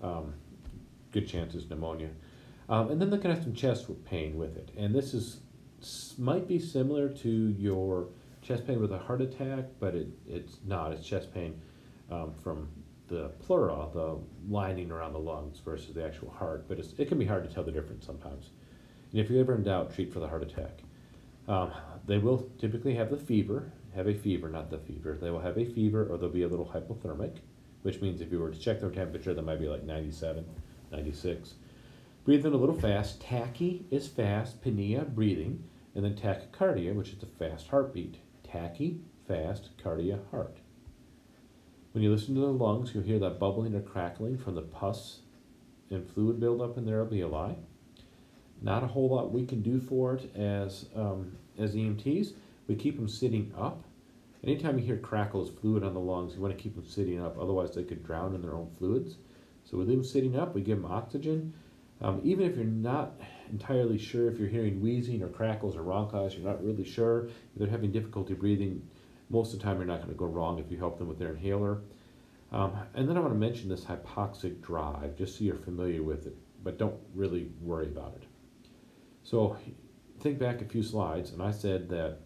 good chance it's pneumonia. And then they can have some chest pain with it. And this might be similar to your chest pain with a heart attack, but it's not. It's chest pain from the pleura, the lining around the lungs, versus the actual heart. But it can be hard to tell the difference sometimes. And if you're ever in doubt, treat for the heart attack. They will typically have a fever, not the fever. They will have a fever, or they'll be a little hypothermic, which means if you were to check their temperature, they might be like 97, 96. Breathing a little fast. Tachy is fast, pnea, breathing, and then tachycardia, which is the fast heartbeat. Tachy, fast, cardia, heart. When you listen to the lungs, you'll hear that bubbling or crackling from the pus and fluid buildup in their alveoli. Not a whole lot we can do for it as EMTs. We keep them sitting up. Anytime you hear crackles, fluid on the lungs, you want to keep them sitting up, otherwise they could drown in their own fluids. So we leave them sitting up, we give them oxygen. Even if you're not entirely sure if you're hearing wheezing or crackles or ronchi, you're not really sure, if they're having difficulty breathing, most of the time you're not going to go wrong if you help them with their inhaler. And then I want to mention this hypoxic drive, just so you're familiar with it, but don't really worry about it. So think back a few slides, and I said that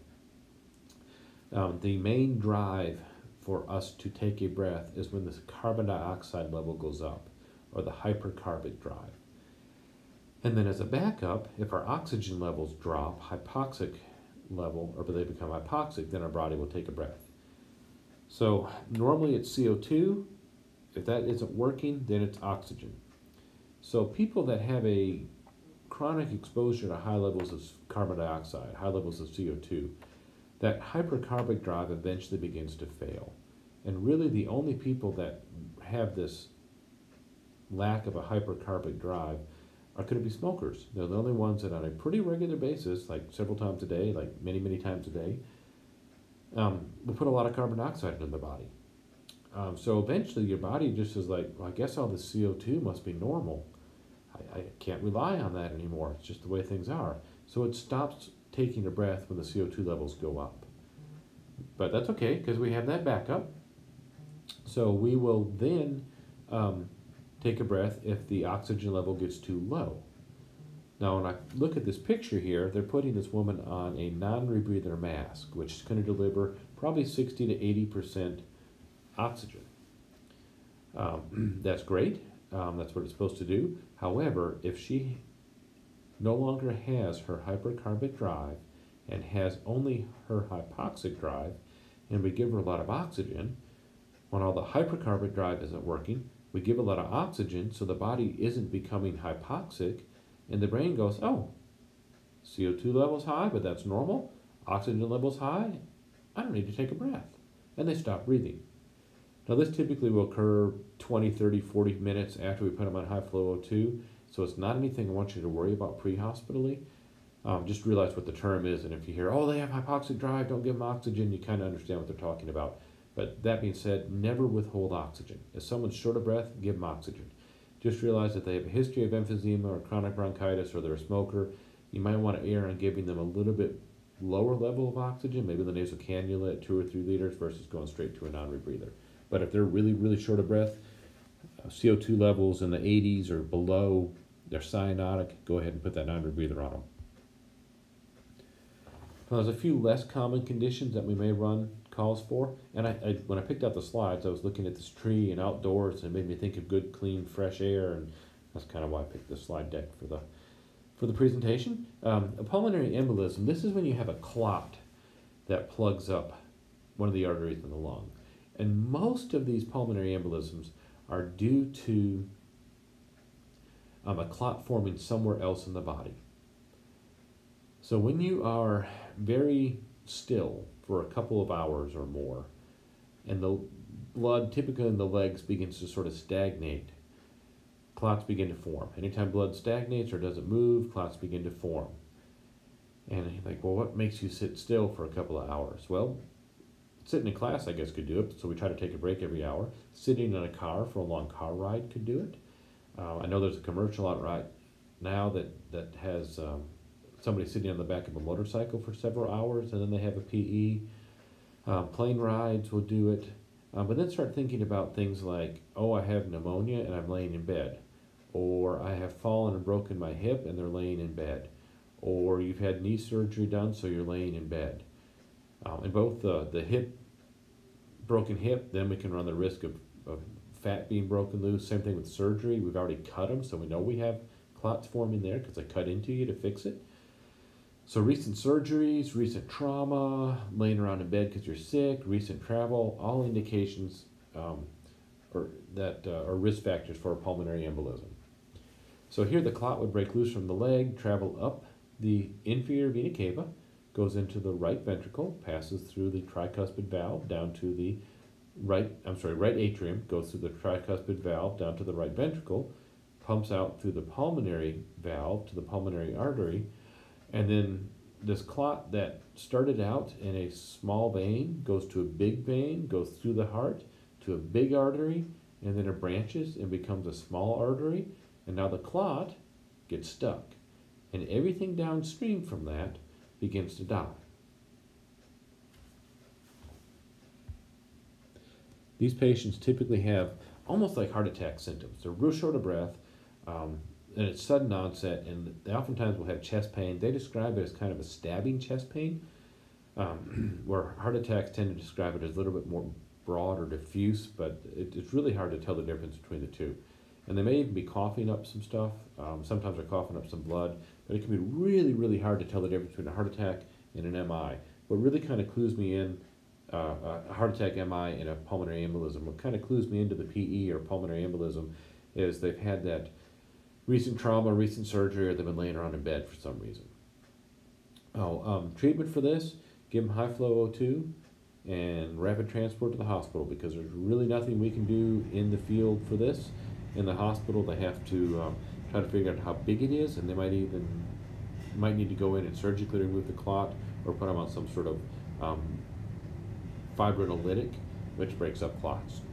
the main drive for us to take a breath is when the carbon dioxide level goes up, or the hypercarbic drive. And then as a backup, if our oxygen levels drop, hypoxic level, or they become hypoxic, then our body will take a breath. So normally it's CO2. If that isn't working, then it's oxygen. So people that have a chronic exposure to high levels of carbon dioxide, high levels of CO2, that hypercarbic drive eventually begins to fail. And really the only people that have this lack of a hypercarbic drive are going to be smokers. They're the only ones that on a pretty regular basis, like several times a day, like many times a day, will put a lot of carbon dioxide into their body. So eventually your body just is like, well, I guess all this CO2 must be normal. I can't rely on that anymore. It's just the way things are. So it stops taking a breath when the CO2 levels go up. But that's okay, because we have that backup. So we will then take a breath if the oxygen level gets too low. Now when I look at this picture here, they're putting this woman on a non-rebreather mask, which is going to deliver probably 60 to 80% oxygen. That's great. That's what it's supposed to do. However, if she no longer has her hypercarbic drive and has only her hypoxic drive, and we give her a lot of oxygen, when all the hypercarbic drive isn't working, we give a lot of oxygen so the body isn't becoming hypoxic, and the brain goes, oh, CO2 level's high, but that's normal. Oxygen level's high. I don't need to take a breath. And they stop breathing. Now this typically will occur 20, 30, 40 minutes after we put them on high flow O2, so it's not anything I want you to worry about pre-hospitally. Just realize what the term is, and if you hear, oh, they have hypoxic drive, don't give them oxygen, you kind of understand what they're talking about. But that being said, never withhold oxygen. If someone's short of breath, give them oxygen. Just realize that they have a history of emphysema or chronic bronchitis, or they're a smoker. You might want to err on giving them a little bit lower level of oxygen, maybe the nasal cannula at 2 or 3 liters versus going straight to a non-rebreather. But if they're really short of breath, CO2 levels in the 80s or below, they're cyanotic, go ahead and put that non-rebreather on them. Now, there's a few less common conditions that we may run calls for, and when I picked out the slides, I was looking at this tree and outdoors, and it made me think of good, clean, fresh air, and that's kind of why I picked this slide deck for for the presentation. A pulmonary embolism, this is when you have a clot that plugs up one of the arteries in the lung. And most of these pulmonary embolisms are due to a clot forming somewhere else in the body. So when you are very still for a couple of hours or more, and the blood typically in the legs begins to sort of stagnate, clots begin to form. Anytime blood stagnates or doesn't move, clots begin to form. And you're like, well, what makes you sit still for a couple of hours? Well, sitting in class, I guess, could do it, so we try to take a break every hour. Sitting in a car for a long car ride could do it. I know there's a commercial out right now that has somebody sitting on the back of a motorcycle for several hours, and then they have a PE. Plane rides will do it. But then start thinking about things like, oh, I have pneumonia and I'm laying in bed. Or I have fallen and broken my hip and they're laying in bed. Or you've had knee surgery done, so you're laying in bed. And both the broken hip, then we can run the risk of fat being broken loose. Same thing with surgery. We've already cut them, so we know we have clots forming there because I cut into you to fix it. So recent surgeries, recent trauma, laying around in bed because you're sick, recent travel, all indications are risk factors for a pulmonary embolism. So here the clot would break loose from the leg, travel up the inferior vena cava, goes into the right ventricle, passes through the tricuspid valve down to the right atrium, goes through the tricuspid valve down to the right ventricle, pumps out through the pulmonary valve to the pulmonary artery, and then this clot that started out in a small vein goes to a big vein, goes through the heart to a big artery, and then it branches and becomes a small artery, and now the clot gets stuck. And everything downstream from that begins to die. These patients typically have almost like heart attack symptoms. They're real short of breath, and it's sudden onset, and they oftentimes will have chest pain. They describe it as kind of a stabbing chest pain, where heart attacks tend to describe it as a little bit more broad or diffuse, but it's really hard to tell the difference between the two. And they may even be coughing up some stuff. Sometimes they're coughing up some blood, but it can be really, really hard to tell the difference between a heart attack and an MI. What really kind of clues me in, a heart attack, MI, and a pulmonary embolism, what kind of clues me into the PE or pulmonary embolism is they've had that recent trauma, recent surgery, or they've been laying around in bed for some reason. Treatment for this, give them high flow O2 and rapid transport to the hospital, because there's really nothing we can do in the field for this. In the hospital, they have to try to figure out how big it is, and they might need to go in and surgically remove the clot or put them on some sort of fibrinolytic, which breaks up clots.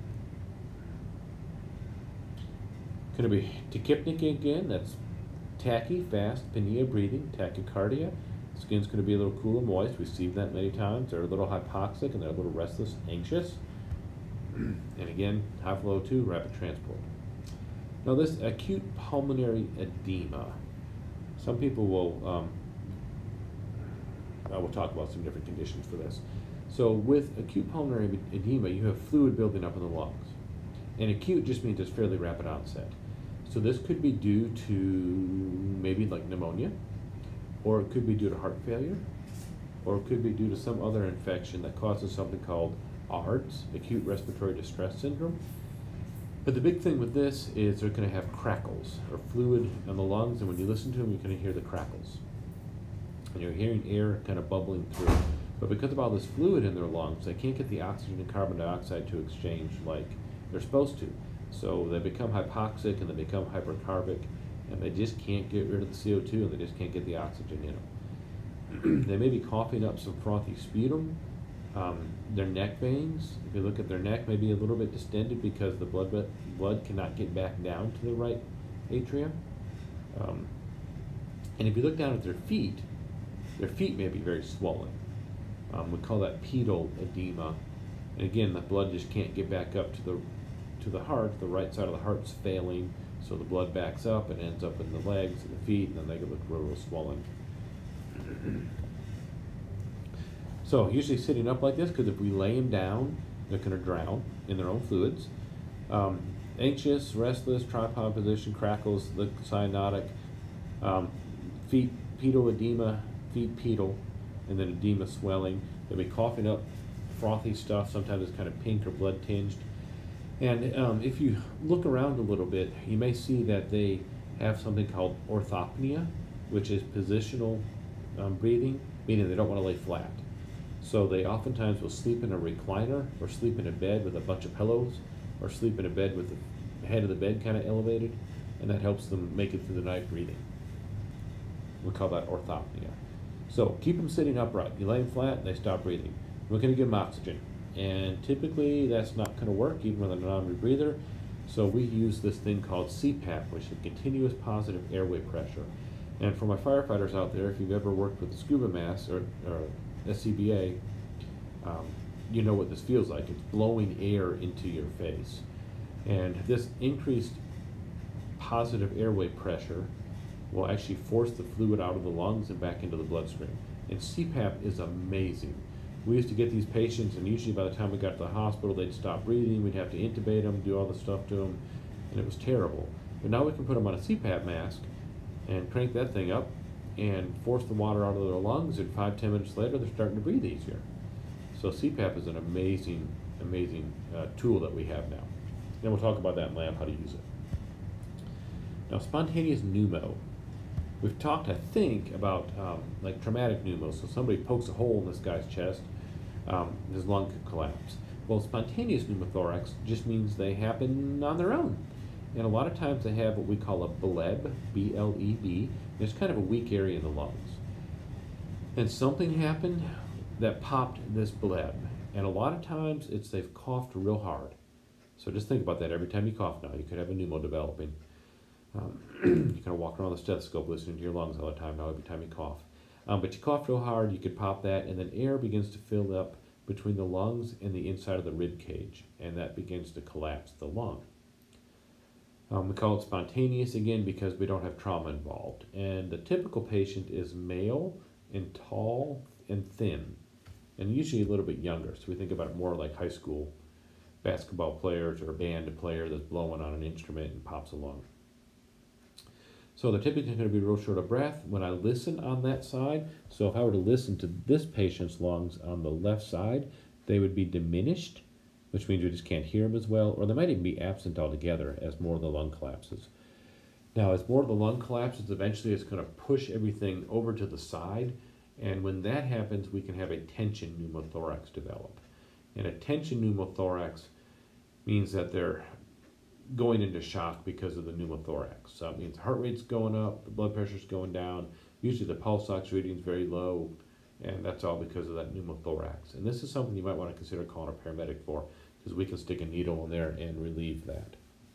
Going to be tachypnic again, that's tachy, fast, apnea, breathing, tachycardia. Skin's going to be a little cool and moist. We've seen that many times. They're a little hypoxic and they're a little restless, anxious. And again, high flow O2, rapid transport. Now this acute pulmonary edema. Some people will, I will talk about some different conditions for this. So with acute pulmonary edema, you have fluid building up in the lungs. And acute just means it's fairly rapid onset. So this could be due to maybe like pneumonia, or it could be due to heart failure, or it could be due to some other infection that causes something called ARDS, acute respiratory distress syndrome. But the big thing with this is they're going to have crackles or fluid in the lungs, and when you listen to them, you're going to hear the crackles. And you're hearing air kind of bubbling through. But because of all this fluid in their lungs, they can't get the oxygen and carbon dioxide to exchange like they're supposed to. So they become hypoxic and they become hypercarbic, and they just can't get rid of the CO2, and they just can't get the oxygen in them. They may be coughing up some frothy sputum. Their neck veins, if you look at their neck, may be a little bit distended because the blood cannot get back down to the right atrium. And if you look down at their feet may be very swollen. We call that pedal edema. And again, the blood just can't get back up to the heart. The right side of the heart's failing, so the blood backs up and ends up in the legs and the feet, and then they look real swollen. So usually sitting up like this, because if we lay them down, they're going to drown in their own fluids. Anxious, restless, tripod position, crackles, look cyanotic. feet pedal edema, feet pedal, and then edema swelling. They'll be coughing up frothy stuff. Sometimes it's kind of pink or blood tinged. And if you look around a little bit, you may see that they have something called orthopnea, which is positional breathing, meaning they don't want to lay flat. So they oftentimes will sleep in a recliner or sleep in a bed with a bunch of pillows or sleep in a bed with the head of the bed kind of elevated, and that helps them make it through the night breathing. We call that orthopnea. So keep them sitting upright. You lay them flat, they stop breathing. We're going to give them oxygen. And typically that's not going to work even with a non-rebreather. So we use this thing called CPAP, which is continuous positive airway pressure. And for my firefighters out there, if you've ever worked with a scuba mask or SCBA, you know what this feels like. It's blowing air into your face. And this increased positive airway pressure will actually force the fluid out of the lungs and back into the bloodstream. And CPAP is amazing. We used to get these patients, and usually by the time we got to the hospital, they'd stop breathing. We'd have to intubate them, do all the stuff to them, and it was terrible. But now we can put them on a CPAP mask and crank that thing up and force the water out of their lungs, and 5-10 minutes later, they're starting to breathe easier. So CPAP is an amazing, amazing tool that we have now. And we'll talk about that in lab, how to use it. Now, spontaneous pneumo. We've talked, I think, about like traumatic pneumo. So somebody pokes a hole in this guy's chest, his lung could collapse. Well, spontaneous pneumothorax just means they happen on their own. And a lot of times they have what we call a bleb, B-L-E-B. It's kind of a weak area in the lungs. And something happened that popped this bleb. And a lot of times it's they've coughed real hard. So just think about that every time you cough now. You could have a pneumo developing. You kind of walk around the stethoscope listening to your lungs all the time now every time you cough. But you cough real hard, you could pop that, and then air begins to fill up between the lungs and the inside of the rib cage, and that begins to collapse the lung. We call it spontaneous again because we don't have trauma involved. And the typical patient is male and tall and thin, and usually a little bit younger. So we think about it more like high school basketball players or a band player that's blowing on an instrument and pops a lung. So they're typically going to be real short of breath. When I listen on that side, so if I were to listen to this patient's lungs on the left side, they would be diminished, which means we just can't hear them as well, or they might even be absent altogether as more of the lung collapses. Now, as more of the lung collapses, eventually it's going to push everything over to the side, and when that happens, we can have a tension pneumothorax develop. And a tension pneumothorax means that they're going into shock because of the pneumothorax. So it means the heart rate's going up, the blood pressure's going down, usually the pulse ox reading is very low, and that's all because of that pneumothorax. And this is something you might want to consider calling a paramedic for, because we can stick a needle in there and relieve that.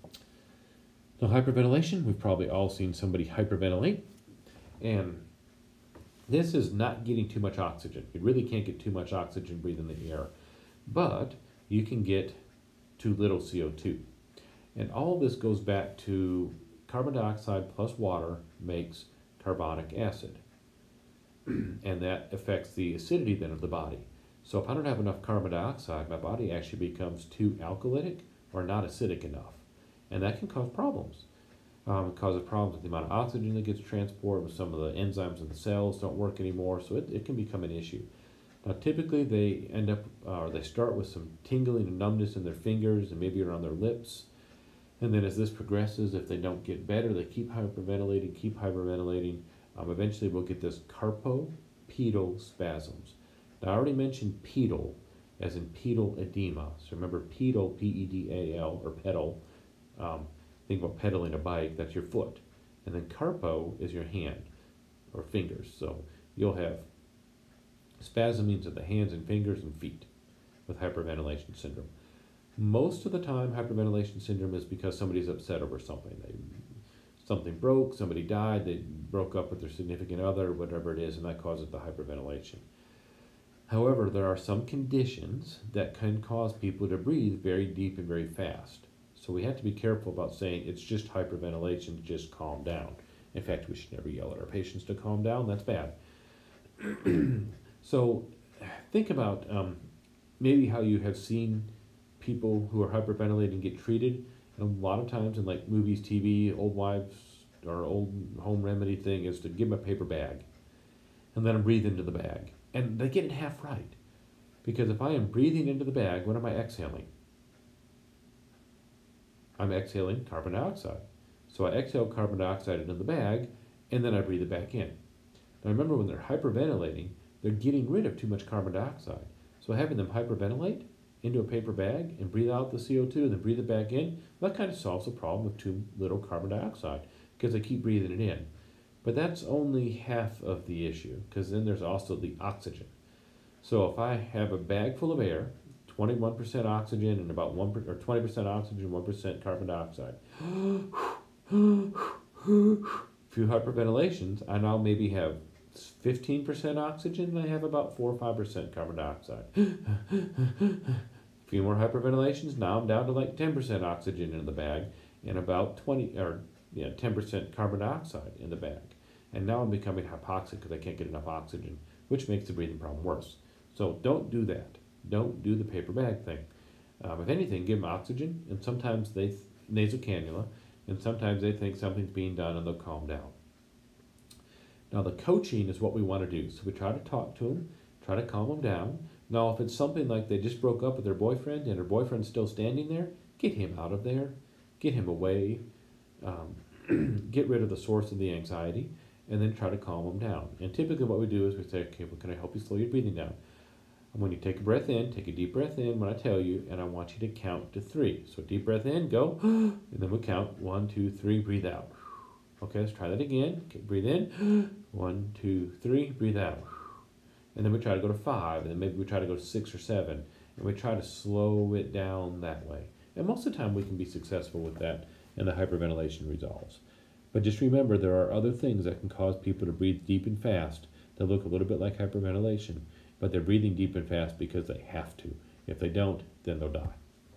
Now, hyperventilation, we've probably all seen somebody hyperventilate, and this is not getting too much oxygen. You really can't get too much oxygen breathing the air, but you can get too little CO2. And all this goes back to carbon dioxide plus water makes carbonic acid. And that affects the acidity then of the body. So if I don't have enough carbon dioxide, my body actually becomes too alkalytic or not acidic enough. And that can cause problems. It causes problems with the amount of oxygen that gets transported, with some of the enzymes in the cells don't work anymore, so it can become an issue. Now typically they end up, or they start with some tingling and numbness in their fingers and maybe around their lips. And then as this progresses, if they don't get better, they keep hyperventilating. Eventually we'll get this carpopedal spasms. Now I already mentioned pedal, as in pedal edema. So remember pedal, P-E-D-A-L, or pedal. Think about pedaling a bike, that's your foot. And then carpo is your hand, or fingers. So you'll have spasmings of the hands and fingers and feet with hyperventilation syndrome. Most of the time, hyperventilation syndrome is because somebody's upset over something. Something broke, somebody died, they broke up with their significant other, whatever it is, and that causes the hyperventilation. However, there are some conditions that can cause people to breathe very deep and very fast. So we have to be careful about saying it's just hyperventilation, just calm down. In fact, we should never yell at our patients to calm down, that's bad. So think about maybe how you have seen people who are hyperventilating get treated. And a lot of times in like movies, TV, old wives' our old home remedy thing is to give them a paper bag and let them breathe into the bag. And they get it half right. Because if I am breathing into the bag, what am I exhaling? I'm exhaling carbon dioxide. So I exhale carbon dioxide into the bag, and then I breathe it back in. Now remember, when they're hyperventilating, they're getting rid of too much carbon dioxide. So having them hyperventilate into a paper bag and breathe out the CO2 and then breathe it back in, well, that kind of solves the problem with too little carbon dioxide because they keep breathing it in. But that's only half of the issue, because then there's also the oxygen. So if I have a bag full of air, 21% oxygen and about 20% oxygen, 1% carbon dioxide. Few hyperventilations, I now maybe have 15% oxygen and I have about 4 or 5% carbon dioxide. Few more hyperventilations, now I'm down to like 10% oxygen in the bag and about 10% carbon dioxide in the bag. And now I'm becoming hypoxic because I can't get enough oxygen, which makes the breathing problem worse. So don't do that. Don't do the paper bag thing. If anything, give them oxygen, and sometimes they nasal cannula, and sometimes they think something's being done and they'll calm down. Now the coaching is what we want to do. So we try to talk to them, try to calm them down. Now if it's something like they just broke up with their boyfriend and her boyfriend's still standing there, get him out of there, get him away, get rid of the source of the anxiety, and then try to calm them down. And typically what we do is we say, okay, well, can I help you slow your breathing down? And when you take a breath in, take a deep breath in when I tell you, and I want you to count to 3. So deep breath in, go, and then we count 1, 2, 3, breathe out. Okay, let's try that again. Okay, breathe in, 1, 2, 3, breathe out. And then we try to go to 5, and then maybe we try to go to 6 or 7, and we try to slow it down that way. And most of the time we can be successful with that, and the hyperventilation resolves. But just remember, there are other things that can cause people to breathe deep and fast that look a little bit like hyperventilation, but they're breathing deep and fast because they have to. If they don't, then they'll die.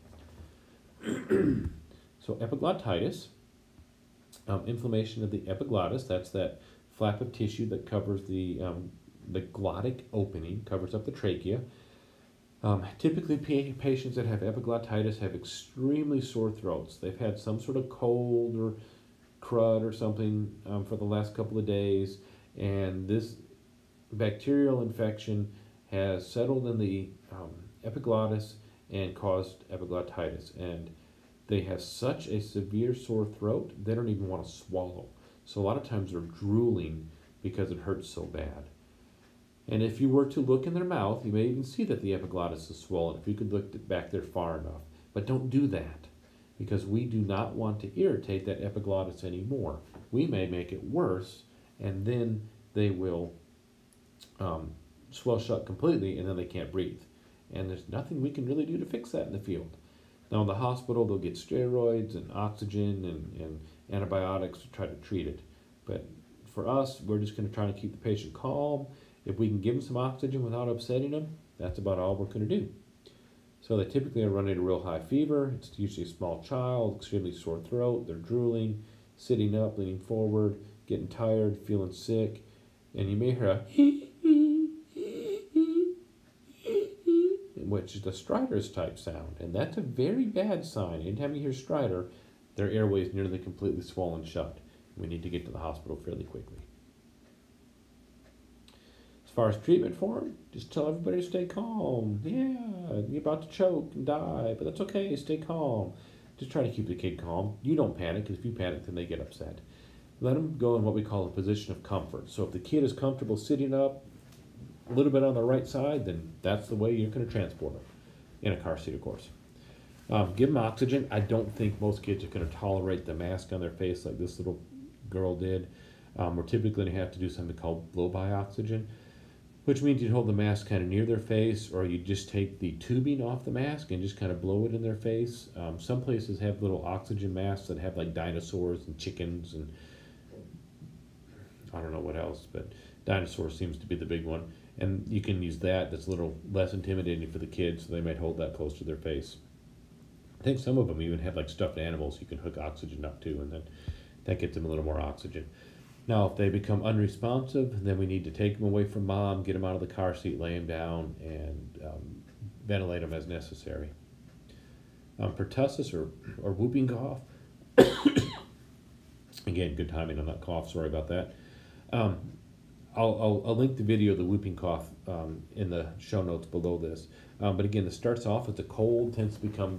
So epiglottitis, inflammation of the epiglottis, that's that flap of tissue that covers the glottic opening, covers up the trachea. Typically, patients that have epiglottitis have extremely sore throats. They've had some sort of cold or crud or something for the last couple of days, and this bacterial infection has settled in the epiglottis and caused epiglottitis. And they have such a severe sore throat, they don't even want to swallow. So a lot of times they're drooling because it hurts so bad. And if you were to look in their mouth, you may even see that the epiglottis is swollen, if you could look back there far enough. But don't do that, because we do not want to irritate that epiglottis anymore. We may make it worse, and then they will swell shut completely, and then they can't breathe. And there's nothing we can really do to fix that in the field. Now in the hospital, they'll get steroids and oxygen and antibiotics to try to treat it. But for us, we're just going to try to keep the patient calm. If we can give them some oxygen without upsetting them, that's about all we're going to do. So they typically are running a real high fever. It's usually a small child, extremely sore throat. They're drooling, sitting up, leaning forward, getting tired, feeling sick. And you may hear a which is the Stridor's type sound. And that's a very bad sign. Anytime you hear Stridor, their airway is nearly completely swollen shut. We need to get to the hospital fairly quickly. As far as treatment for them, just tell everybody to stay calm. Yeah, you're about to choke and die, but that's okay, stay calm. Just try to keep the kid calm. You don't panic, because if you panic, then they get upset. Let them go in what we call a position of comfort. So if the kid is comfortable sitting up a little bit on the right side, then that's the way you're going to transport them. In a car seat, of course. Give them oxygen. I don't think most kids are going to tolerate the mask on their face like this little girl did. We're typically going to have to do something called blow-by oxygen, which means you'd hold the mask kind of near their face, or you just take the tubing off the mask and just kind of blow it in their face. Some places have little oxygen masks that have like dinosaurs and chickens and I don't know what else, but dinosaur seems to be the big one. And you can use that. That's a little less intimidating for the kids, so they might hold that close to their face. I think some of them even have like stuffed animals you can hook oxygen up to, and then that gets them a little more oxygen. Now, if they become unresponsive, then we need to take them away from mom, get them out of the car seat, lay them down, and ventilate them as necessary. Pertussis or whooping cough, again, Again, good timing on that cough. Sorry about that. Um, I'll link the video of the whooping cough in the show notes below this. But again, it starts off as a cold, tends to become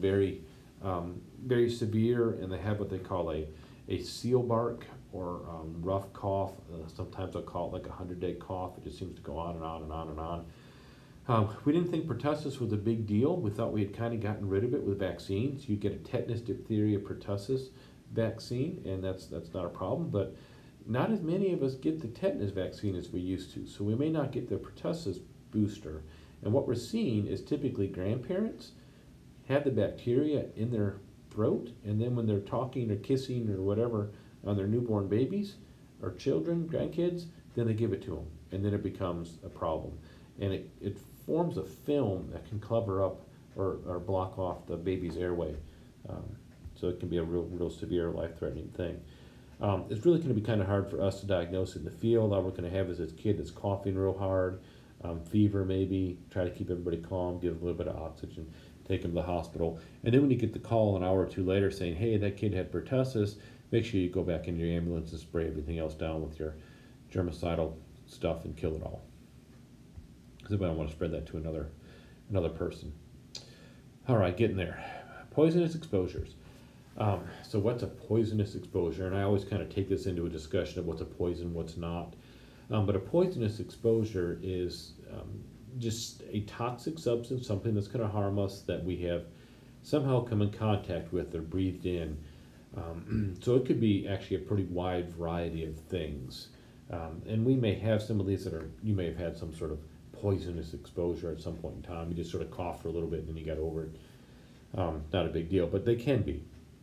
very severe, and they have what they call a seal bark or rough cough. Sometimes they'll call it like a 100-day cough. It just seems to go on and on and on and on. We didn't think pertussis was a big deal. We thought we had kind of gotten rid of it with vaccines. You get a tetanus, diphtheria, pertussis vaccine, and that's not a problem. But not as many of us get the tetanus vaccine as we used to, so we may not get the pertussis booster. And what we're seeing is typically grandparents have the bacteria in their throat, and then when they're talking or kissing or whatever on their newborn babies or children, grandkids, then they give it to them, and then it becomes a problem. And it forms a film that can cover up or block off the baby's airway. So it can be a real severe, life-threatening thing. It's really going to be kind of hard for us to diagnose in the field. All we're going to have is this kid that's coughing real hard, fever maybe, try to keep everybody calm, give a little bit of oxygen, take him to the hospital. And then when you get the call an hour or two later saying, hey, that kid had pertussis, make sure you go back in your ambulance and spray everything else down with your germicidal stuff and kill it all. Because we don't want to spread that to another person. All right, getting there. Poisonous exposures. So what's a poisonous exposure? And I always kind of take this into a discussion of what's a poison, what's not. But a poisonous exposure is just a toxic substance, something that's going to harm us that we have somehow come in contact with or breathed in. So it could be actually a pretty wide variety of things. And we may have some of these you may have had some sort of poisonous exposure at some point in time. You just sort of coughed for a little bit and then you got over it. Not a big deal, but they can be.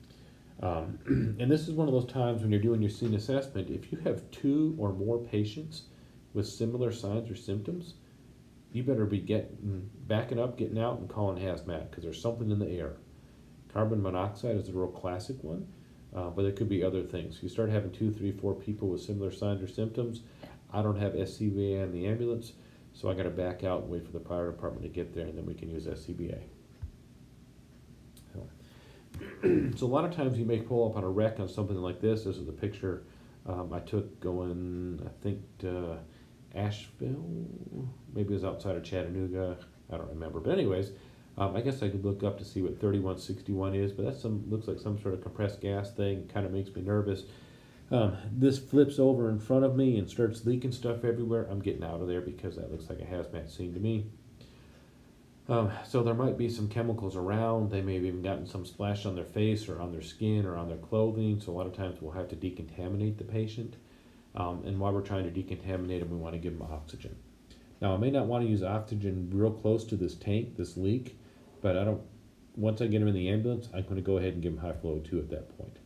And this is one of those times when you're doing your scene assessment, if you have 2 or more patients with similar signs or symptoms, you better be backing up, getting out, and calling hazmat, because there's something in the air. Carbon monoxide is a real classic one, but there could be other things. You start having 2, 3, 4 people with similar signs or symptoms. I don't have SCBA in the ambulance, so I got to back out and wait for the fire department to get there, and then we can use SCBA. So a lot of times you may pull up on a wreck on something like this. This is a picture I took going, I think, to Asheville. Maybe it was outside of Chattanooga. I don't remember. But anyways, I guess I could look up to see what 3161 is, but that's looks like some sort of compressed gas thing. It kind of makes me nervous. This flips over in front of me and starts leaking stuff everywhere. I'm getting out of there because that looks like a hazmat scene to me. So there might be some chemicals around. They may have even gotten some splash on their face or on their skin or on their clothing. So a lot of times we'll have to decontaminate the patient. And while we're trying to decontaminate them, we want to give them oxygen. Now, I may not want to use oxygen real close to this tank, this leak, but once I get them in the ambulance, I'm going to go ahead and give them high flow O2 at that point.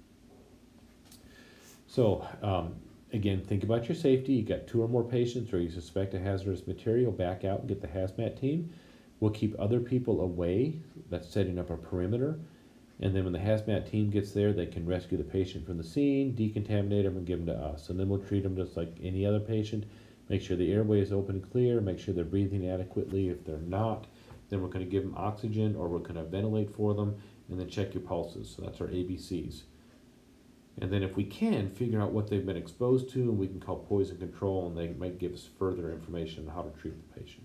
So, again, think about your safety. You got 2 or more patients or you suspect a hazardous material, back out and get the hazmat team. We'll keep other people away. That's setting up a perimeter. And then when the hazmat team gets there, they can rescue the patient from the scene, decontaminate them, and give them to us. And then we'll treat them just like any other patient. Make sure the airway is open and clear. Make sure they're breathing adequately. If they're not, then we're going to give them oxygen or we're going to ventilate for them. And then check your pulses. So that's our ABCs. And then if we can, figure out what they've been exposed to, and we can call poison control, and they might give us further information on how to treat the patient.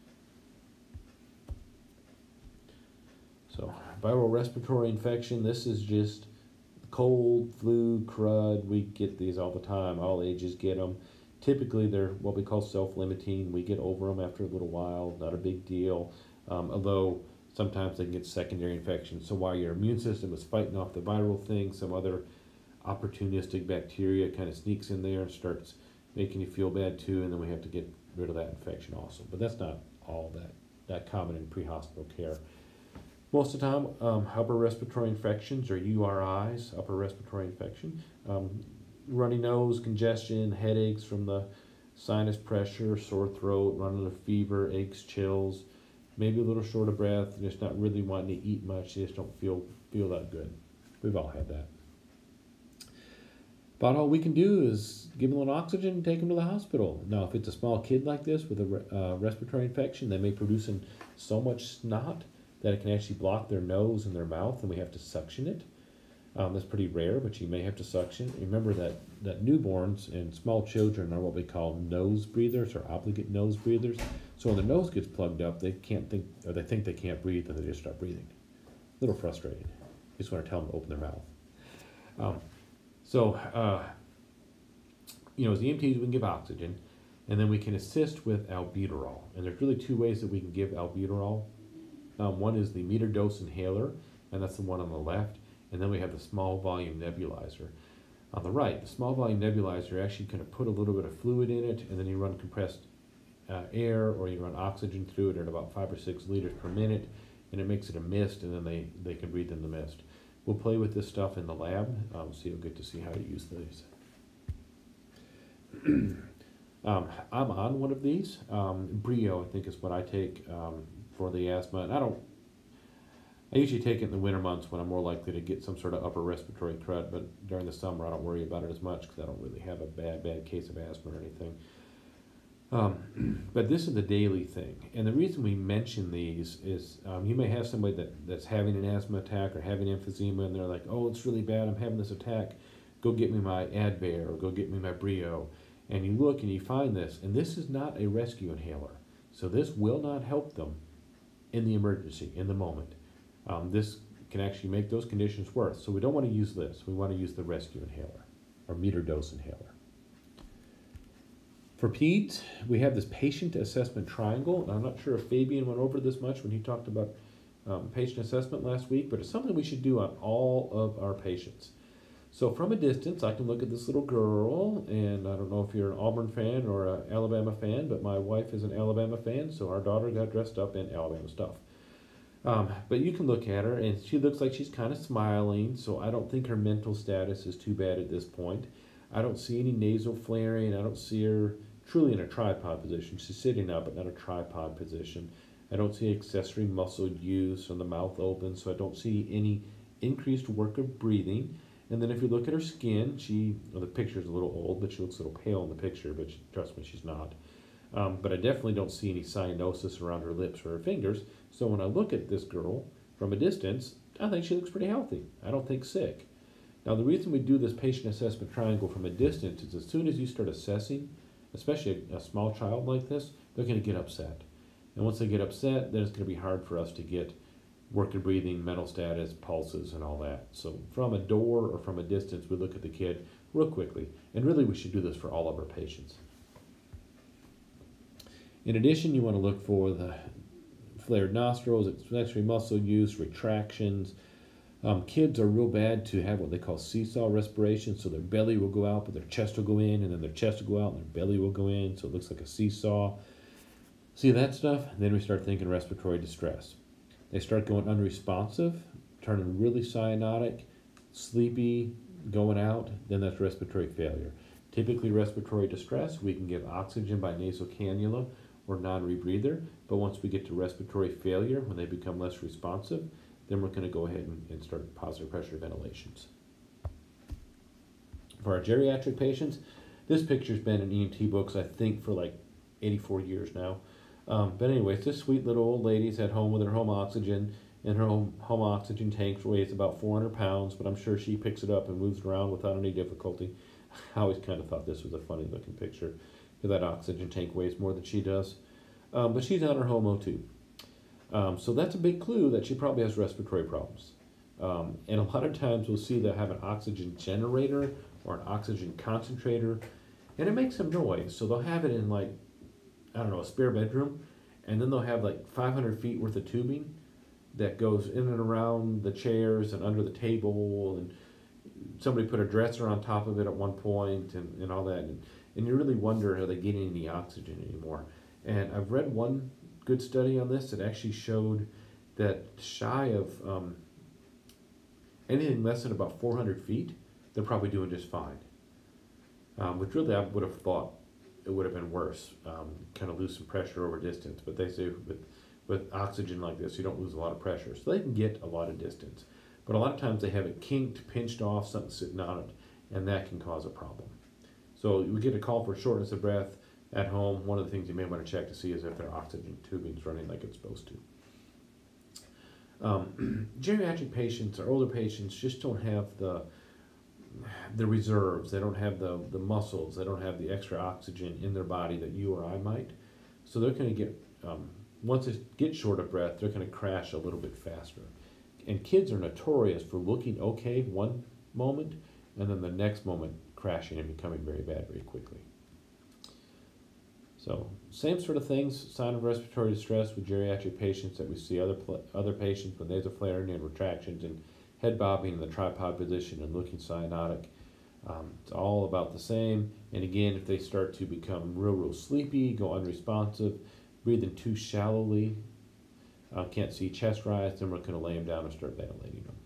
So, viral respiratory infection, this is just cold, flu, crud. We get these all the time. All ages get them. Typically, they're what we call self-limiting. We get over them after a little while. Not a big deal. Although sometimes they can get secondary infections. So while your immune system is fighting off the viral thing, some other opportunistic bacteria kind of sneaks in there and starts making you feel bad too, and then we have to get rid of that infection also. But that's not all that common in pre-hospital care. Most of the time, upper respiratory infections or URIs, upper respiratory infection, runny nose, congestion, headaches from the sinus pressure, sore throat, running a fever, aches, chills, maybe a little short of breath, just not really wanting to eat much, you just don't feel that good. We've all had that. About all we can do is give them a little oxygen and take them to the hospital. Now, if it's a small kid like this with a respiratory infection, they may produce so much snot that it can actually block their nose and their mouth, and we have to suction it. That's pretty rare, but you may have to suction. Remember that newborns and small children are what we call nose breathers or obligate nose breathers. So when their nose gets plugged up, they can't think, or they think they can't breathe, and they just stop breathing. A little frustrating. You just want to tell them to open their mouth. As EMTs, we can give oxygen, and then we can assist with albuterol. And there's really two ways that we can give albuterol. One is the meter dose inhaler, and that's the one on the left. And then we have the small volume nebulizer on the right. The small volume nebulizer actually kind of put a little bit of fluid in it, and then you run compressed air, or you run oxygen through it at about 5 or 6 liters per minute, and it makes it a mist, and then they can breathe in the mist. We'll play with this stuff in the lab, so you'll get to see how to use these. I'm on one of these. Brio, I think, is what I take for the asthma, and I usually take it in the winter months when I'm more likely to get some sort of upper respiratory threat, but during the summer I don't worry about it as much because I don't really have a bad case of asthma or anything. But this is the daily thing, and the reason we mention these is you may have somebody that's having an asthma attack or having emphysema, and they're like, oh, it's really bad, I'm having this attack, go get me my Advair or go get me my Brio. And you look and you find this, and this is not a rescue inhaler, so this will not help them in the emergency, in the moment. This can actually make those conditions worse. So we don't want to use this. We want to use the rescue inhaler or meter dose inhaler. For peds, we have this patient assessment triangle. And I'm not sure if Fabian went over this much when he talked about patient assessment last week, but it's something we should do on all of our patients. So from a distance, I can look at this little girl, and I don't know if you're an Auburn fan or an Alabama fan, but my wife is an Alabama fan, so our daughter got dressed up in Alabama stuff. But you can look at her, and she looks like she's kind of smiling, so I don't think her mental status is too bad at this point. I don't see any nasal flaring. I don't see her truly in a tripod position. She's sitting up, but not a tripod position. I don't see accessory muscle use and the mouth open, so I don't see any increased work of breathing. And then if you look at her skin, the picture's a little old, but she looks a little pale in the picture, but trust me, she's not. But I definitely don't see any cyanosis around her lips or her fingers. So when I look at this girl from a distance, I think she looks pretty healthy. I don't think sick. Now, the reason we do this patient assessment triangle from a distance is as soon as you start assessing, especially a small child like this, they're going to get upset. And once they get upset, then it's going to be hard for us to get work of breathing, mental status, pulses, and all that. So from a door or from a distance, we look at the kid real quickly. And really, we should do this for all of our patients. In addition, you want to look for the flared nostrils, accessory muscle use, retractions. Kids are real bad to have what they call seesaw respiration, so their belly will go out, but their chest will go in, and then their chest will go out, and their belly will go in, so it looks like a seesaw. See that stuff? Then we start thinking respiratory distress. They start going unresponsive, turning really cyanotic, sleepy, going out, then that's respiratory failure. Typically respiratory distress, we can give oxygen by nasal cannula or non-rebreather, but once we get to respiratory failure, when they become less responsive, then we're going to go ahead and start positive pressure ventilations. For our geriatric patients, this picture's been in EMT books, I think, for like 84 years now. But anyways, this sweet little old lady's at home with her home oxygen, and her home oxygen tank weighs about 400 pounds, but I'm sure she picks it up and moves it around without any difficulty. I always kind of thought this was a funny looking picture, because that oxygen tank weighs more than she does. But she's on her home O2. So that's a big clue that she probably has respiratory problems. And a lot of times we'll see they have an oxygen generator or an oxygen concentrator, and it makes some noise. So they'll have it in, like, I don't know, a spare bedroom, and then they'll have like 500 feet worth of tubing that goes in and around the chairs and under the table, and somebody put a dresser on top of it at one point, and all that. And you really wonder, are they getting any oxygen anymore? And I've read one good study on this that actually showed that shy of anything less than about 400 feet, they're probably doing just fine. Which really I would have thought it would have been worse, kind of lose some pressure over distance. But they say with oxygen like this, you don't lose a lot of pressure. So they can get a lot of distance. But a lot of times they have it kinked, pinched off, something sitting on it, and that can cause a problem. So we get a call for shortness of breath at home. One of the things you may want to check to see is if their oxygen tubing is running like it's supposed Geriatric patients or older patients just don't have the reserves. They don't have the muscles. They don't have the extra oxygen in their body that you or I might. So they're going to get, once they get short of breath, they're going to crash a little bit faster. And kids are notorious for looking okay one moment and then the next moment crashing and becoming very bad very quickly. So same sort of things, sign of respiratory distress with geriatric patients that we see other patients with nasoflaring and retractions and head bobbing in the tripod position and looking cyanotic. It's all about the same. And again, if they start to become real sleepy, go unresponsive, breathing too shallowly, can't see chest rise, then we're going to lay them down and start ventilating them.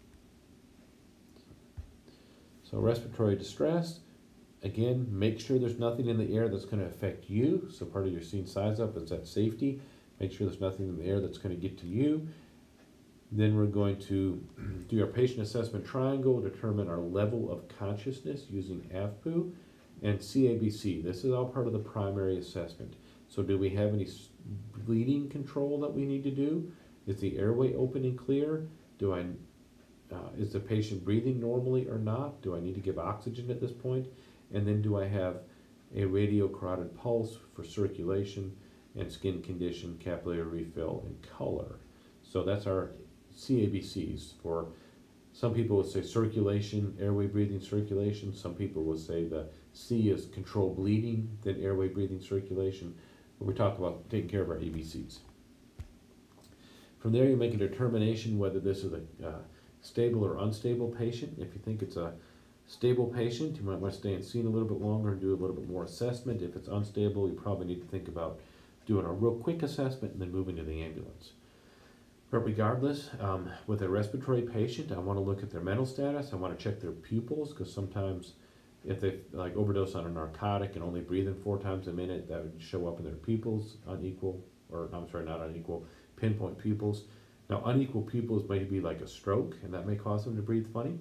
So respiratory distress, again, make sure there's nothing in the air that's going to affect you. So part of your scene size up is that safety. Make sure there's nothing in the air that's going to get to you. Then we're going to do our patient assessment triangle, determine our level of consciousness using AVPU and CABC. This is all part of the primary assessment. So do we have any bleeding control that we need to do? Is the airway open and clear? Is the patient breathing normally or not? Do I need to give oxygen at this point? And then do I have a radiocarotid pulse for circulation and skin condition, capillary refill, and color? So that's our CABCs. For some people would say circulation, airway breathing circulation. Some people would say the C is control bleeding, then airway breathing circulation. But we talk about taking care of our ABCs. From there, you make a determination whether this is a stable or unstable patient. If you think it's a stable patient, you might want to stay and scene a little bit longer and do a little bit more assessment. If it's unstable, you probably need to think about doing a real quick assessment and then moving to the ambulance. But regardless, with a respiratory patient, I want to look at their mental status. I want to check their pupils, because sometimes if they like overdose on a narcotic and only breathing 4 times a minute, that would show up in their pupils, unequal, or I'm sorry, not unequal, pinpoint pupils. Now, unequal pupils may be like a stroke, and that may cause them to breathe funny.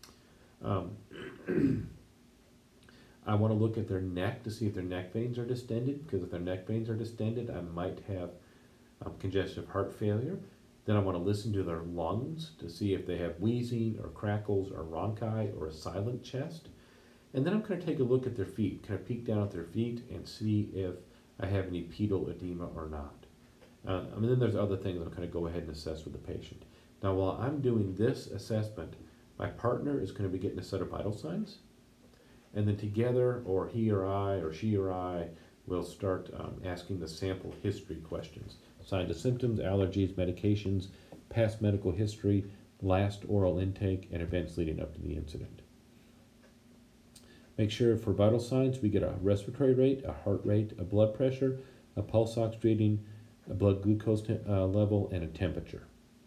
I want to look at their neck to see if their neck veins are distended, because if their neck veins are distended, I might have congestive heart failure. Then I want to listen to their lungs to see if they have wheezing or crackles or rhonchi or a silent chest. And then I'm going to take a look at their feet, kind of peek down at their feet and see if I have any pedal edema or not. And then there's other things I'm going to go ahead and assess with the patient. Now, while I'm doing this assessment, my partner is going to be getting a set of vital signs. And then together, or he or I, or she or I, will start asking the sample history questions. Signs and symptoms, allergies, medications, past medical history, last oral intake, and events leading up to the incident. Make sure for vital signs we get a respiratory rate, a heart rate, a blood pressure, a pulse ox reading, a blood glucose level, and a temperature.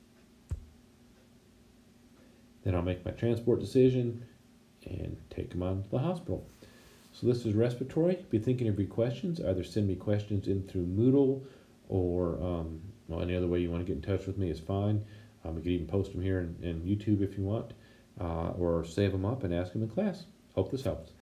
Then I'll make my transport decision and take them on to the hospital. So this is respiratory. Be thinking of your questions. Either send me questions in through Moodle or any other way you want to get in touch with me is fine. You can even post them here in YouTube if you want, or save them up and ask them in class. Hope this helps.